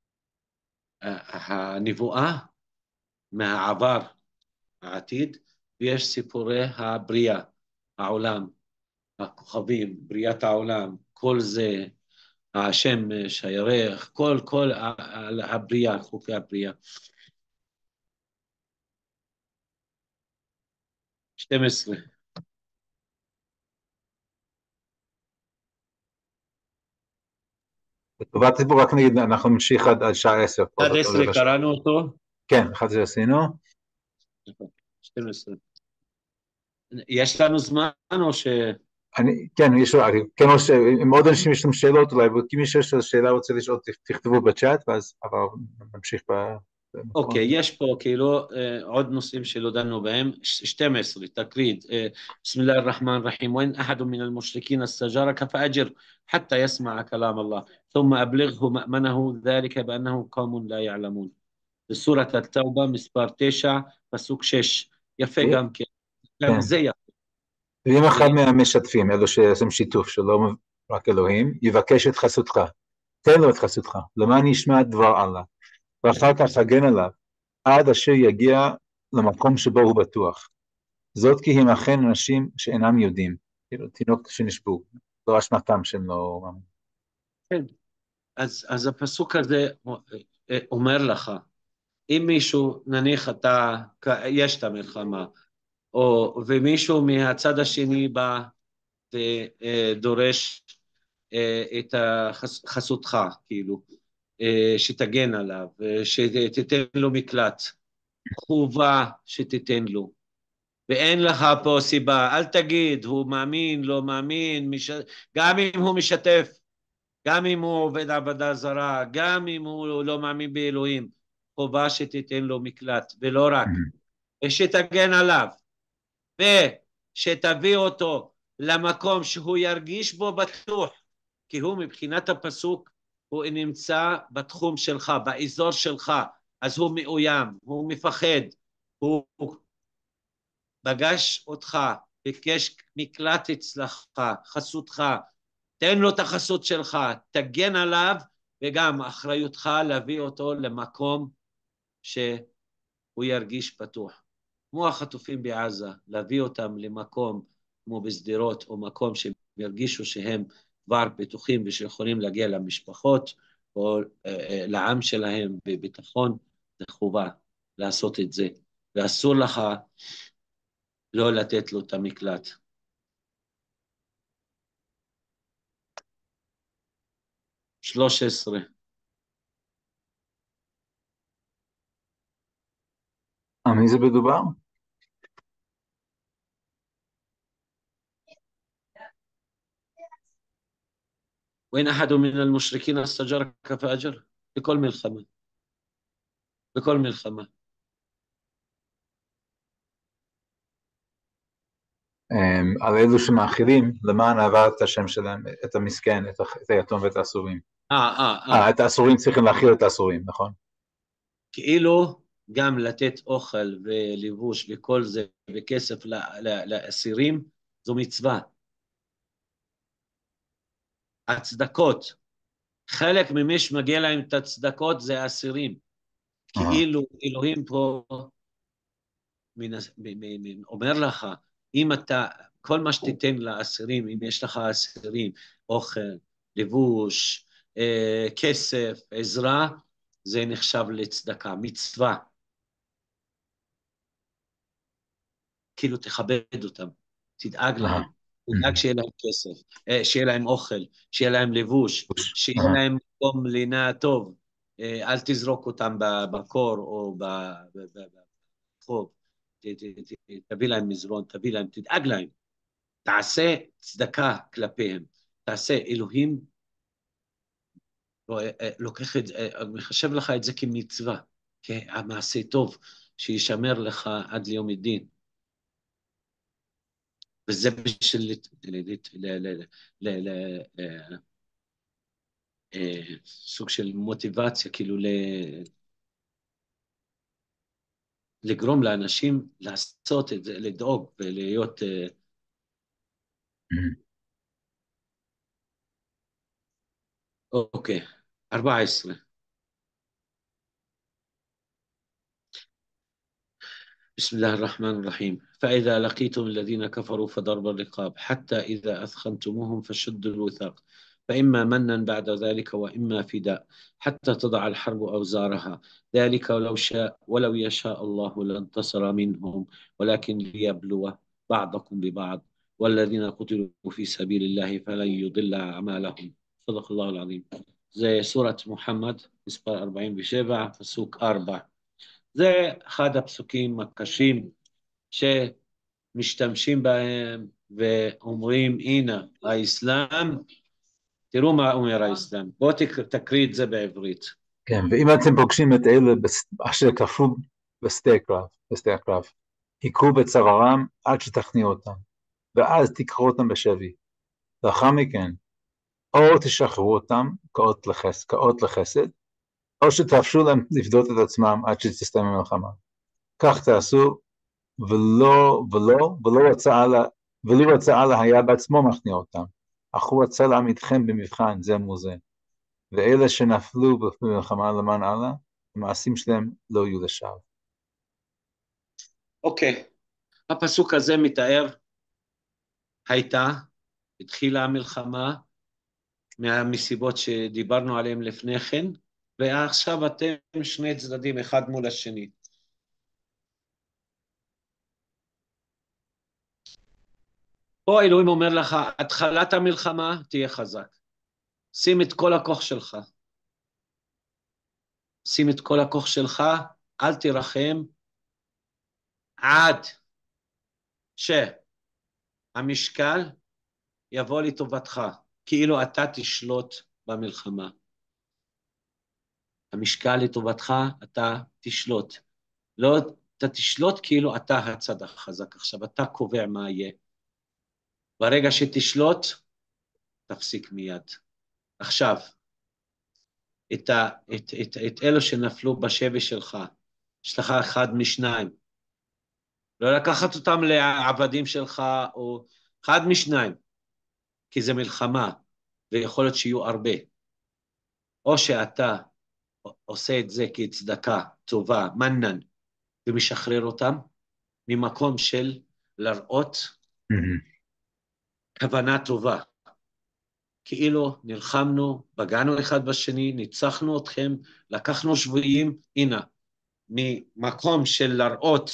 הנבואה מהעבר, העתיד, ויש סיפורי הבריאה, העולם, הכוכבים, בריאת העולם, כל זה, השמש, הירח, כל הבריאה, חוקי הבריאה. 12. לטובת הציבור, רק נגיד, אנחנו נמשיך עד שעה 10. עד 10 קראנו אותו? כן, 11 עשינו. 12. יש לנו זמן או ש... כן, אם עוד אנשים יש להם שאלות, אולי, כי מי שיש לו שאלה רוצה לשאול, תכתבו בצ'אט, ואז נמשיך אוקיי, יש פה כאילו עוד נושאים שלא דנו בהם. 12, תקריד. بسم الله الرحمن الرحيم وإن أحد من المشركين استجارك فأجر حتى يسمع كلام الله ثم أبلغه مأمنه ذلك بأنه قوم لا يعلمون. בסורת התאובה, מספר 9, פסוק 6. יפה גם כן. גם זה יפה. ואם אחד מהמשתפים, אלו שעושים שיתוף, שלא רק אלוהים, יבקש את חסותך, תן לו את חסותך, למען ישמע דבר אללה, ואחר כך הגן עליו, עד אשר יגיע למקום שבו הוא בטוח. זאת כי הם אכן אנשים שאינם יודעים, כאילו תינוק שנשבו, לא אשמתם שהם לא... כן, אז הפסוק הזה אומר לך, אם מישהו, נניח יש את המלחמה, ומישהו מהצד השני בא ודורש את חסותך, כאילו, שתגן עליו, שתיתן לו מקלט, חובה שתיתן לו, ואין לך פה סיבה, אל תגיד, הוא מאמין, לא מאמין, גם אם הוא משתף, גם אם הוא עובד עבודה זרה, גם אם הוא לא מאמין באלוהים, חובה שתיתן לו מקלט, ולא רק, ושתגן עליו, ושתביא אותו למקום שהוא ירגיש בו בטוח, כי הוא מבחינת הפסוק, הוא נמצא בתחום שלך, באזור שלך, אז הוא מאוים, הוא מפחד, הוא פגש אותך, ביקש מקלט אצלך, חסותך, תן לו את החסות שלך, תגן עליו, וגם אחריותך להביא אותו למקום שהוא ירגיש פתוח. כמו החטופים בעזה, להביא אותם למקום כמו בסדרות, או מקום שהם ירגישו שהם כבר בטוחים ושיכולים להגיע למשפחות, או לעם שלהם בביטחון, זה חובה לעשות את זה. ואסור לך לא לתת לו את המקלט. 13. מי זה מדובר? وإن أحد من المشركين استجارك فأجره. بكل ملחמה. בכל מלחמה. על אלו שמאכילים למען אהבת השם שלהם, את המסכן, את היתום ואת האסורים. את האסורים צריכים להאכיל את האסורים, נכון? כאילו גם לתת אוכל ולבוש וכל זה וכסף לאסירים, זו מצווה. הצדקות, חלק ממי שמגיע להם את הצדקות זה האסירים. כאילו אלוהים פה אומר לך, אם אתה, כל מה שתיתן לאסירים, אם יש לך אסירים, אוכל, לבוש, כסף, עזרה, זה נחשב לצדקה, מצווה. כאילו תכבד אותם, תדאג להם, תדאג שיהיה להם כסף, שיהיה להם אוכל, שיהיה להם לבוש, שיהיה להם מקום לינה טוב, אל תזרוק אותם בקור או ברחוב, תביא להם מזרון, תביא להם, תדאג להם, תעשה צדקה כלפיהם, תעשה אלוהים, לוקח את זה, מחשב לך את זה כמצווה, כמעשה טוב, שישמר לך עד ליום הדין. וזה בשביל סוג של מוטיבציה, כאילו לגרום לאנשים לעשות את זה, לדאוג ולהיות... אוקיי, 14. بسم الله الرحمن الرحيم. فإذا لقيتم الذين كفروا فضرب الرقاب حتى إذا أثخنتموهم فشدوا الوثاق فإما منا بعد ذلك وإما فداء حتى تضع الحرب أوزارها ذلك ولو يشاء الله لانتصر منهم ولكن ليبلو بعضكم ببعض والذين قتلوا في سبيل الله فلن يضل أعمالهم. صدق الله العظيم. زي سورة محمد מספר 47 פסוק 4. זה אחד הפסוקים הקשים שמשתמשים בהם ואומרים, הנה, האסלאם, תראו מה אומר האסלאם. בוא תקריא את זה בעברית. כן, ואם אתם פוגשים את אלה אשר כפו בשדה הקרב, היכו בצווארם עד שתכניעו אותם, ואז תיקחו אותם בשבי. לאחר מכן, או תשחררו אותם כאות לחסד, או שתאפשרו להם לפדות את עצמם עד שתסתיים המלחמה. כך תעשו, ולו רצה אללה היה בעצמו מכניע אותם, אך הוא רצה להעמידכם במבחן זה מול זה. ואלה שנפלו במלחמה למען אללה, המעשים שלהם לא יהיו לשווא. אוקיי, הפסוק הזה מתאר, התחילה המלחמה, מהמסיבות שדיברנו עליהן לפני כן, ועכשיו אתם שני צדדים אחד מול השני. פה אלוהים אומר לך, התחלת המלחמה תהיה חזק. שים את כל הכוח שלך. שים את כל הכוח שלך, אל תרחם, עד שהמשקל יבוא לטובתך, כאילו אתה תשלוט במלחמה. המשקל לטובתך, אתה תשלוט. לא, אתה תשלוט כאילו אתה הצד החזק. עכשיו, אתה קובע מה יהיה. ברגע שתשלוט, תפסיק מיד. עכשיו, את אלו שנפלו בשבי שלך, יש לך אחד משניים. לא לקחת אותם לעבדים שלך, או אחד משניים, כי זה מלחמה, ויכול להיות שיהיו הרבה. או שאתה עושה את זה כצדקה טובה, מנן, ומשחרר אותם, ממקום של לראות כוונה טובה. כאילו נלחמנו, פגענו אחד בשני, ניצחנו אתכם, לקחנו שבויים, הנה, ממקום של לראות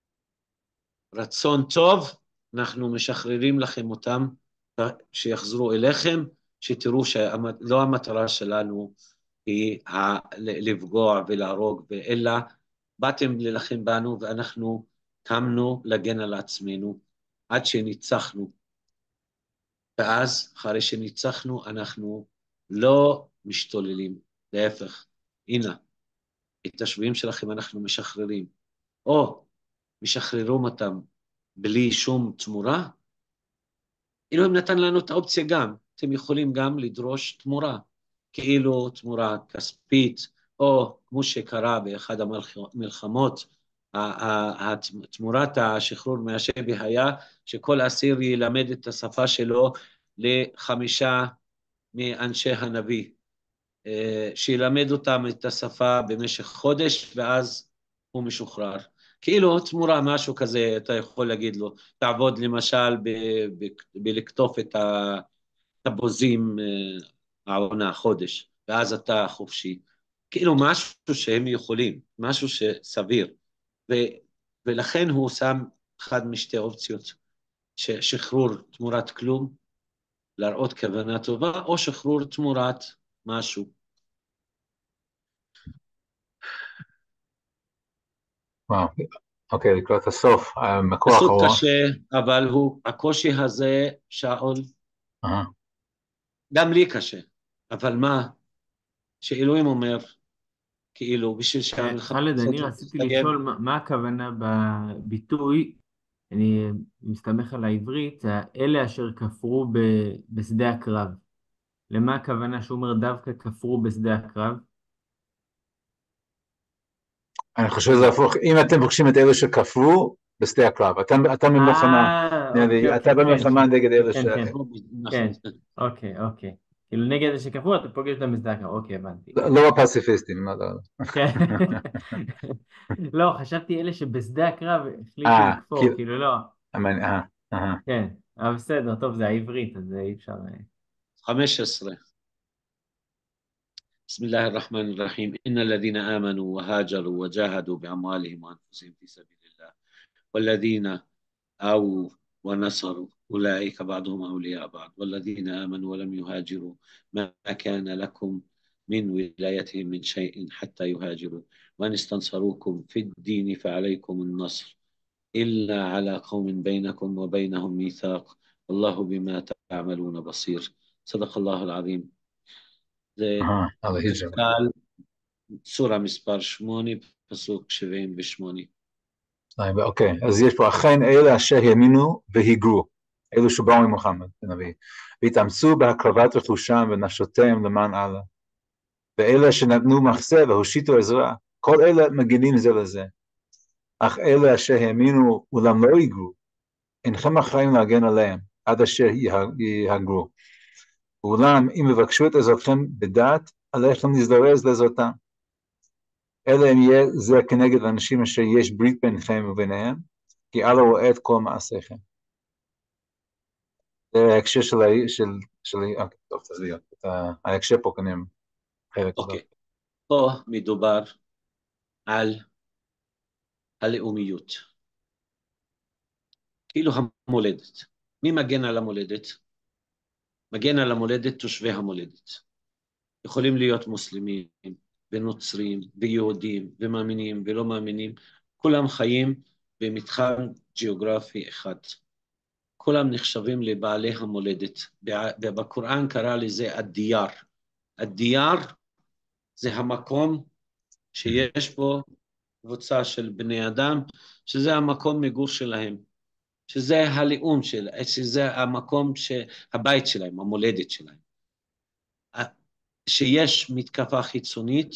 רצון טוב, אנחנו משחררים לכם אותם, שיחזרו אליכם, שתראו שלא המטרה שלנו היא לפגוע ולהרוג, אלא באתם ללחם בנו, ואנחנו קמנו לגן על עצמנו, עד שניצחנו. ואז, אחרי שניצחנו, אנחנו לא משתוללים, להפך, הנה, את השבויים שלכם אנחנו משחררים, או משחררים אותם בלי שום תמורה, אלוהים נתן לנו את האופציה גם, אתם יכולים גם לדרוש תמורה, כאילו תמורה כספית, או כמו שקרה באחד המלחמות, תמורת השחרור מהשבי היה שכל אסיר ילמד את השפה שלו ל5 מאנשי הנביא, שילמד אותם את השפה במשך חודש, ואז הוא משוחרר. כאילו תמורה, משהו כזה, אתה יכול להגיד לו, תעבוד למשל בלקטוף את התפוזים העונה, חודש, ואז אתה חופשי. כאילו משהו שהם יכולים, משהו שסביר. ולכן הוא שם אחד משתי אופציות, שחרור תמורת כלום, להראות כוונה טובה, או שחרור תמורת משהו. וואו, אוקיי, לקראת הסוף, מקור פסוק אחרון. קשה, אבל הקושי הזה, שאול, גם לי קשה, אבל מה, שאלוהים אומר, כאילו, בשביל שהמלחמה חאלד, הזאת אני לא רציתי תסתיים, לשאול מה הכוונה בביטוי, אני מסתמך על העברית, אלה אשר כפרו בשדה הקרב. למה הכוונה שהוא אומר דווקא כפרו בשדה הקרב? אני חושב שזה הפוך, אם אתם פוגשים את אלה שכפרו בשדה הקרב, אתה במלחמה, אוקיי, אתה אוקיי, כן, במלחמה נגד אלה כן, כן, נכון, כן, אוקיי, אוקיי. כאילו נגד זה שכפרו, אתה פוגש אותם בשדה הקרב, אוקיי, הבנתי. לא הפציפיסטים, לא. כן. לא, חשבתי אלה שבשדה הקרב החליטו לכפור, כאילו לא. כן, אבל בסדר, טוב, זה העברית, אז אי אפשר... 15. بسم الله الرحمن الرحيم إن الذين آمنوا وهاجروا وجاهدوا بأموالهم وأنفسهم في سبيل الله والذين أو ونصروا أولئك بعضهم أولياء بعض والذين آمنوا ولم يهاجروا ما كان لكم من ولايتهم من شيء حتى يهاجروا وأن استنصروكم في الدين فعليكم النصر إلا على قوم بينكم وبينهم ميثاق والله بما تعملون بصير صدق الله العظيم. זה קל, סורה מספר 8, פסוק 78. אוקיי, אז יש פה, אכן אלה אשר האמינו והיגרו, אלו שבאו ממוחמד, הנביא, והתאמצו בהקרבת רכושם ונפשותיהם למען אללה, ואלה שנתנו מחסה והושיטו עזרה, כל אלה מגינים זה לזה. אך אלה אשר האמינו אולם לא היגרו, אינכם אחראים להגן עליהם, עד אשר יהגרו. ואולם, אם יבקשו את עזרתכם בדעת, עליכם להזדרז לעזרתם. אלא אם יהיה זה כנגד אנשים אשר יש ברית ביניכם וביניהם, כי אללה רואה את כל מעשיכם. זה ההקשר טוב, תסביר, ההקשר פה כנראה חלק. אוקיי, פה מדובר על הלאומיות, כאילו המולדת. מי מגן על המולדת? מגן על המולדת תושבי המולדת. יכולים להיות מוסלמים ונוצרים ויהודים ומאמינים ולא מאמינים, כולם חיים במתחם גיאוגרפי אחד. כולם נחשבים לבעלי המולדת. ובקוראן קרא לזה הדייר. הדייר זה המקום שיש בו קבוצה של בני אדם, שזה המקום מגור שלהם, שזה הלאום שלהם, שזה המקום, הבית שלהם, המולדת שלהם. שיש מתקפה חיצונית,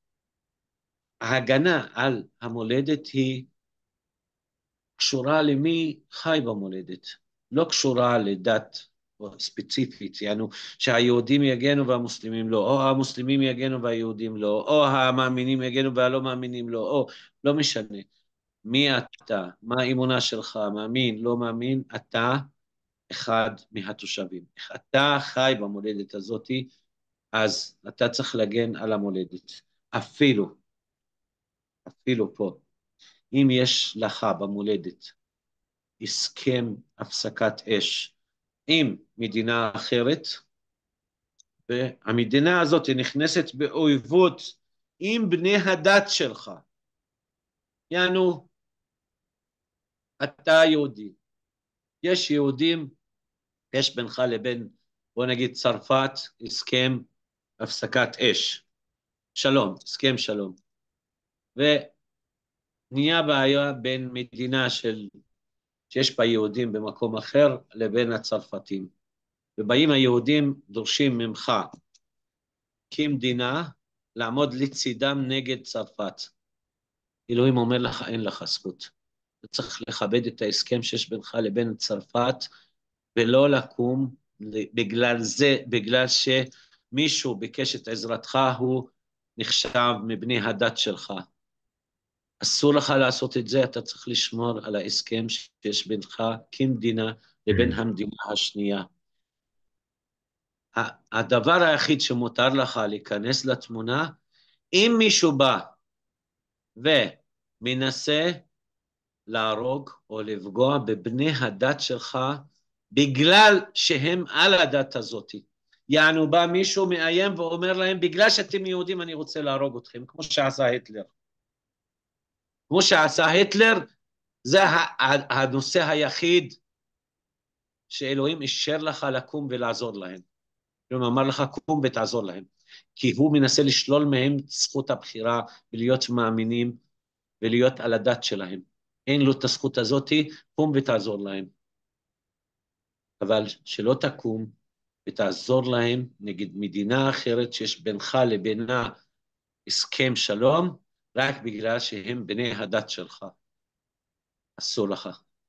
ההגנה על המולדת היא קשורה למי חי במולדת, לא קשורה לדת ספציפית, יענו שהיהודים יגנו והמוסלמים לא, או המוסלמים יגנו והיהודים לא, או המאמינים יגנו והלא מאמינים לא, או לא משנה. מי אתה? מה האמונה שלך? מאמין, לא מאמין? אתה אחד מהתושבים. אתה חי במולדת הזאת, אז אתה צריך להגן על המולדת. אפילו פה, אם יש לך במולדת הסכם הפסקת אש עם מדינה אחרת, והמדינה הזאת נכנסת באויבות עם בני הדת שלך, יענו, אתה יהודי, יש יהודים, יש בינך לבין, בוא נגיד צרפת, הסכם הפסקת אש, שלום, הסכם שלום. ונהיה בעיה בין מדינה שיש בה יהודים במקום אחר לבין הצרפתים. ובאים היהודים דורשים ממך כמדינה לעמוד לצידם נגד צרפת. אלוהים אומר לך, אין לך זכות. אתה צריך לכבד את ההסכם שיש בינך לבין צרפת, ולא לקום בגלל שמישהו ביקש את עזרתך, הוא נחשב מבני הדת שלך. אסור לך לעשות את זה, אתה צריך לשמור על ההסכם שיש בינך כמדינה לבין המדינה השנייה. הדבר היחיד שמותר לך להיכנס לתמונה, אם מישהו בא ומנסה להרוג או לפגוע בבני הדת שלך, בגלל שהם על הדת הזאת. יענו בא מישהו מאיים ואומר להם, בגלל שאתם יהודים אני רוצה להרוג אתכם, כמו שעשה היטלר. כמו שעשה היטלר, זה הנושא היחיד שאלוהים אישר לך לקום ולעזור להם. אלוהים אמר לך, קום ותעזור להם. כי הוא מנסה לשלול מהם זכות הבחירה ולהיות מאמינים ולהיות על הדת שלהם. אין לו את הזכות הזאת, קום ותעזור להם. אבל שלא תקום ותעזור להם נגד מדינה אחרת שיש בינך לבינה הסכם שלום, רק בגלל שהם בני הדת שלך. אסור לך.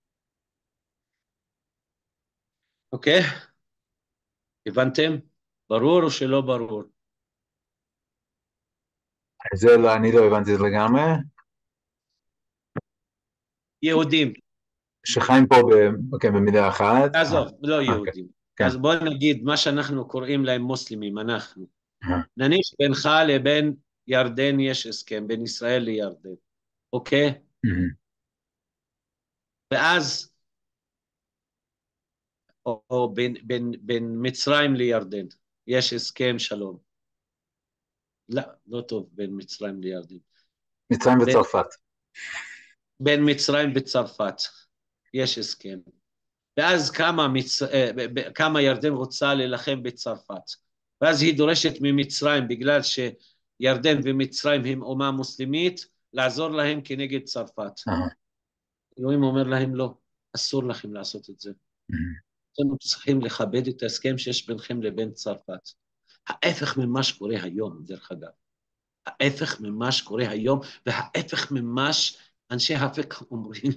אוקיי? הבנתם? ברור או שלא ברור? זה לא, אני לא הבנתי את זה לגמרי. יהודים. שחיים פה במידה אחת. עזוב, לא יהודים. כן. אז בוא נגיד מה שאנחנו קוראים להם מוסלמים, אנחנו. אה. נניח בינך לבין ירדן יש הסכם, בין ישראל לירדן. אוקיי? ואז, או בין מצרים לירדן, יש הסכם שלום. לא, לא טוב, בין מצרים לירדן. מצרים וצרפת. בין מצרים וצרפת, יש הסכם. ואז כמה ירדן רוצה להילחם בצרפת. ואז היא דורשת ממצרים, בגלל שירדן ומצרים הם אומה מוסלמית, לעזור להם כנגד צרפת. אלוהים אומר להם, לא, אסור לכם לעשות את זה. אתם צריכים לכבד את ההסכם שיש ביניכם לבין צרפת. ההפך ממה שקורה היום, דרך אגב. ההפך ממה שקורה היום, וההפך ממה אנשי הפק אומרים.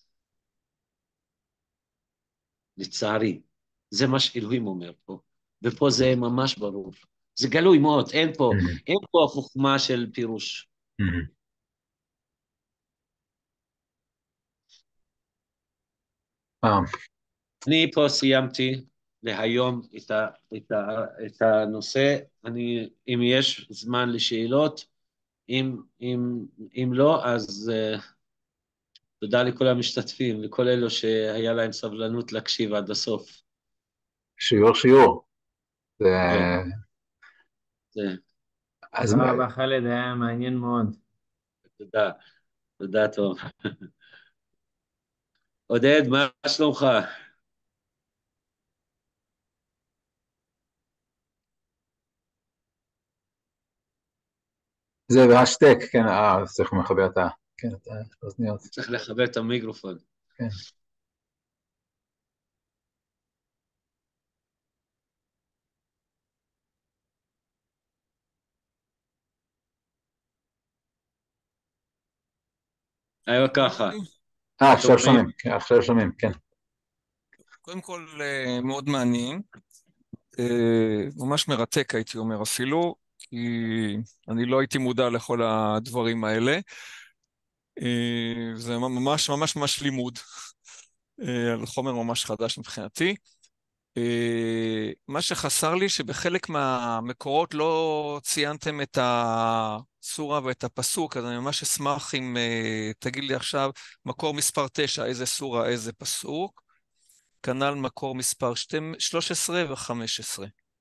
לצערי, זה מה שאלוהים אומר פה. ופה זה ממש ברור. זה גלוי מאוד, אין פה חוכמה של פירוש. אני פה סיימתי להיום את הנושא. אם יש זמן לשאלות, אם לא, אז תודה לכל המשתתפים, לכל אלו שהיה להם סבלנות להקשיב עד הסוף. שיעור. תודה רבה חלד, היה מעניין מאוד. תודה טוב. עודד, מה שלומך? זה בהשטק, כן, צריך לחבר את האוזניות. צריך לחבר את המיקרופון. כן. היה ככה. עכשיו שומעים, כן. קודם כל, מאוד מעניין. ממש מרתק, הייתי אומר אפילו, כי אני לא הייתי מודע לכל הדברים האלה. זה ממש ממש ממש לימוד על חומר ממש חדש מבחינתי. מה שחסר לי שבחלק מהמקורות לא ציינתם את הסורה ואת הפסוק, אז אני ממש אשמח אם תגיד לי עכשיו מקור מספר 9, איזה סורה, איזה פסוק, כנ"ל מקור מספר 13 ו-15.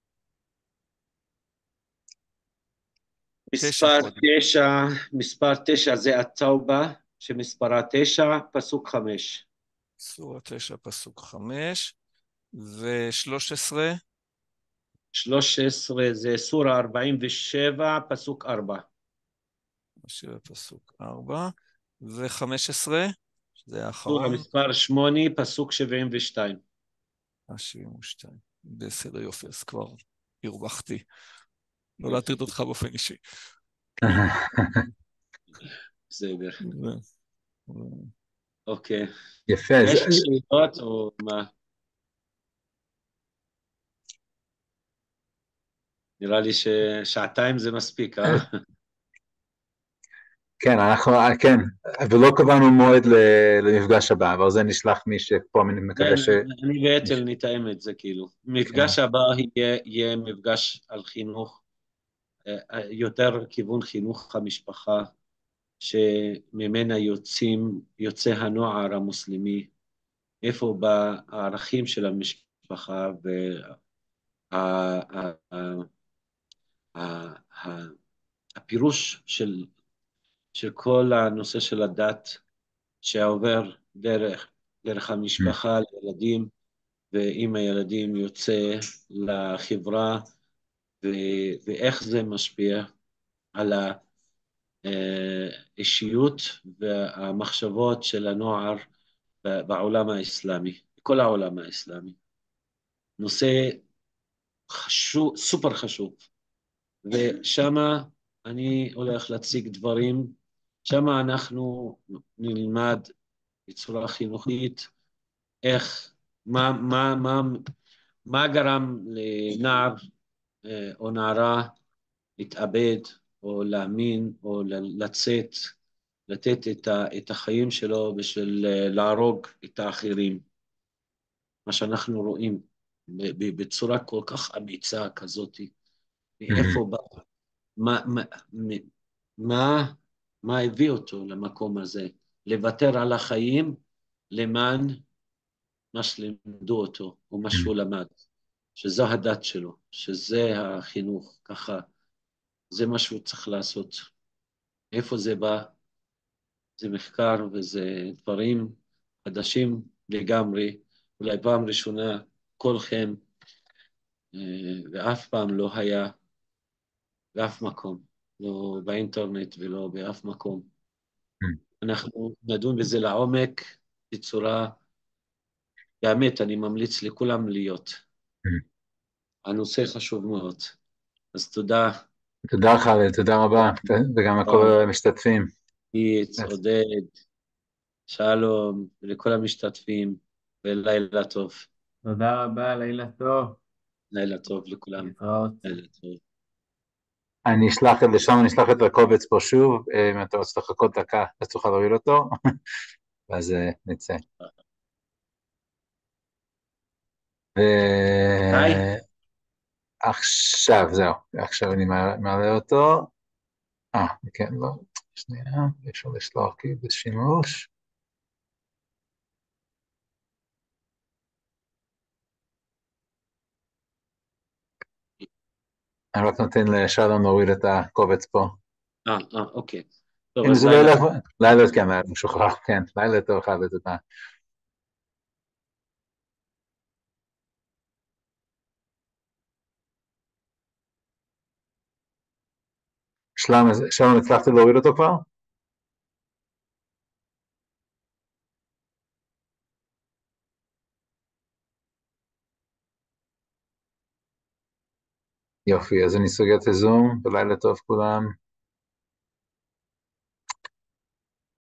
מספר 9 זה התאובה, שמספרה 9, פסוק 5. סורה 9, פסוק 5, ו-13? 13 זה סורה 47, פסוק 4. נשאיר פסוק 4, ו-15, שזה סורה האחרון. מספר 8, פסוק 72. 72. בסדר, יופי, אז כבר הרווחתי. לא להטריד אותך באופן אישי. בסדר. ו- אוקיי. יפה. יש שאלות או מה? נראה לי ששעתיים זה מספיק, אה? כן, כן, ולא קבענו מועד למפגש הבא, אבל זה נשלח מי שפה, אני מקווה ש... אני ואתל נתאם את זה, כאילו. מפגש הבא יהיה מפגש על חינוך, יותר כיוון חינוך המשפחה, שממנה יוצא הנוער המוסלמי, איפה בערכים של המשפחה והפירוש של כל הנושא של הדת שעובר דרך המשפחה לילדים, ועם הילדים יוצא לחברה, ואיך זה משפיע על האישיות והמחשבות של הנוער בעולם האסלאמי, בכל העולם האסלאמי. נושא חשוב, סופר חשוב, ושמה אני הולך להציג דברים, שמה אנחנו נלמד בצורה חינוכית איך, מה גרם לנער או נערה להתאבד או להאמין או לצאת, לתת את החיים שלו בשביל להרוג את האחרים. מה שאנחנו רואים בצורה כל כך אמיצה כזאת, מאיפה בא, מה, מה, מה הביא אותו למקום הזה, לוותר על החיים למען מה שלימדו אותו, או מה שהוא למד, שזו הדת שלו, שזה החינוך, ככה, זה מה שהוא צריך לעשות. איפה זה בא? זה מחקר וזה דברים חדשים לגמרי, אולי פעם ראשונה כולכם, ואף פעם לא היה באף מקום, לא באינטרנט ולא באף מקום. אנחנו נדון בזה לעומק בצורה, באמת אני ממליץ לכולם להיות. הנושא חשוב מאוד. אז תודה. תודה חאלד, תודה רבה, וגם לכל המשתתפים. קיץ, עודד, שלום, ולכל המשתתפים, ולילה טוב. תודה רבה, לילה טוב. לילה טוב לכולם. להתראות. לילה טוב. אני אשלח את הקובץ פה שוב, אם אתה רוצה לחכות דקה, אז תוכל להוריד אותו, ואז נצא. עכשיו, זהו, עכשיו אני מעלה אותו. כן, לא, שנייה, אפשר לשלוח כי בשימוש. אני רק נותן לשלום להוריד את הקובץ פה. אוקיי. טוב, אם אז זה לא ילך, לילה, כן, משוחרר, כן, לילה טוב, חייב תודה. שלום, הצלחתי להוריד אותו כבר? יופי, אז אני סוגר את הזום, ולילה טוב כולם.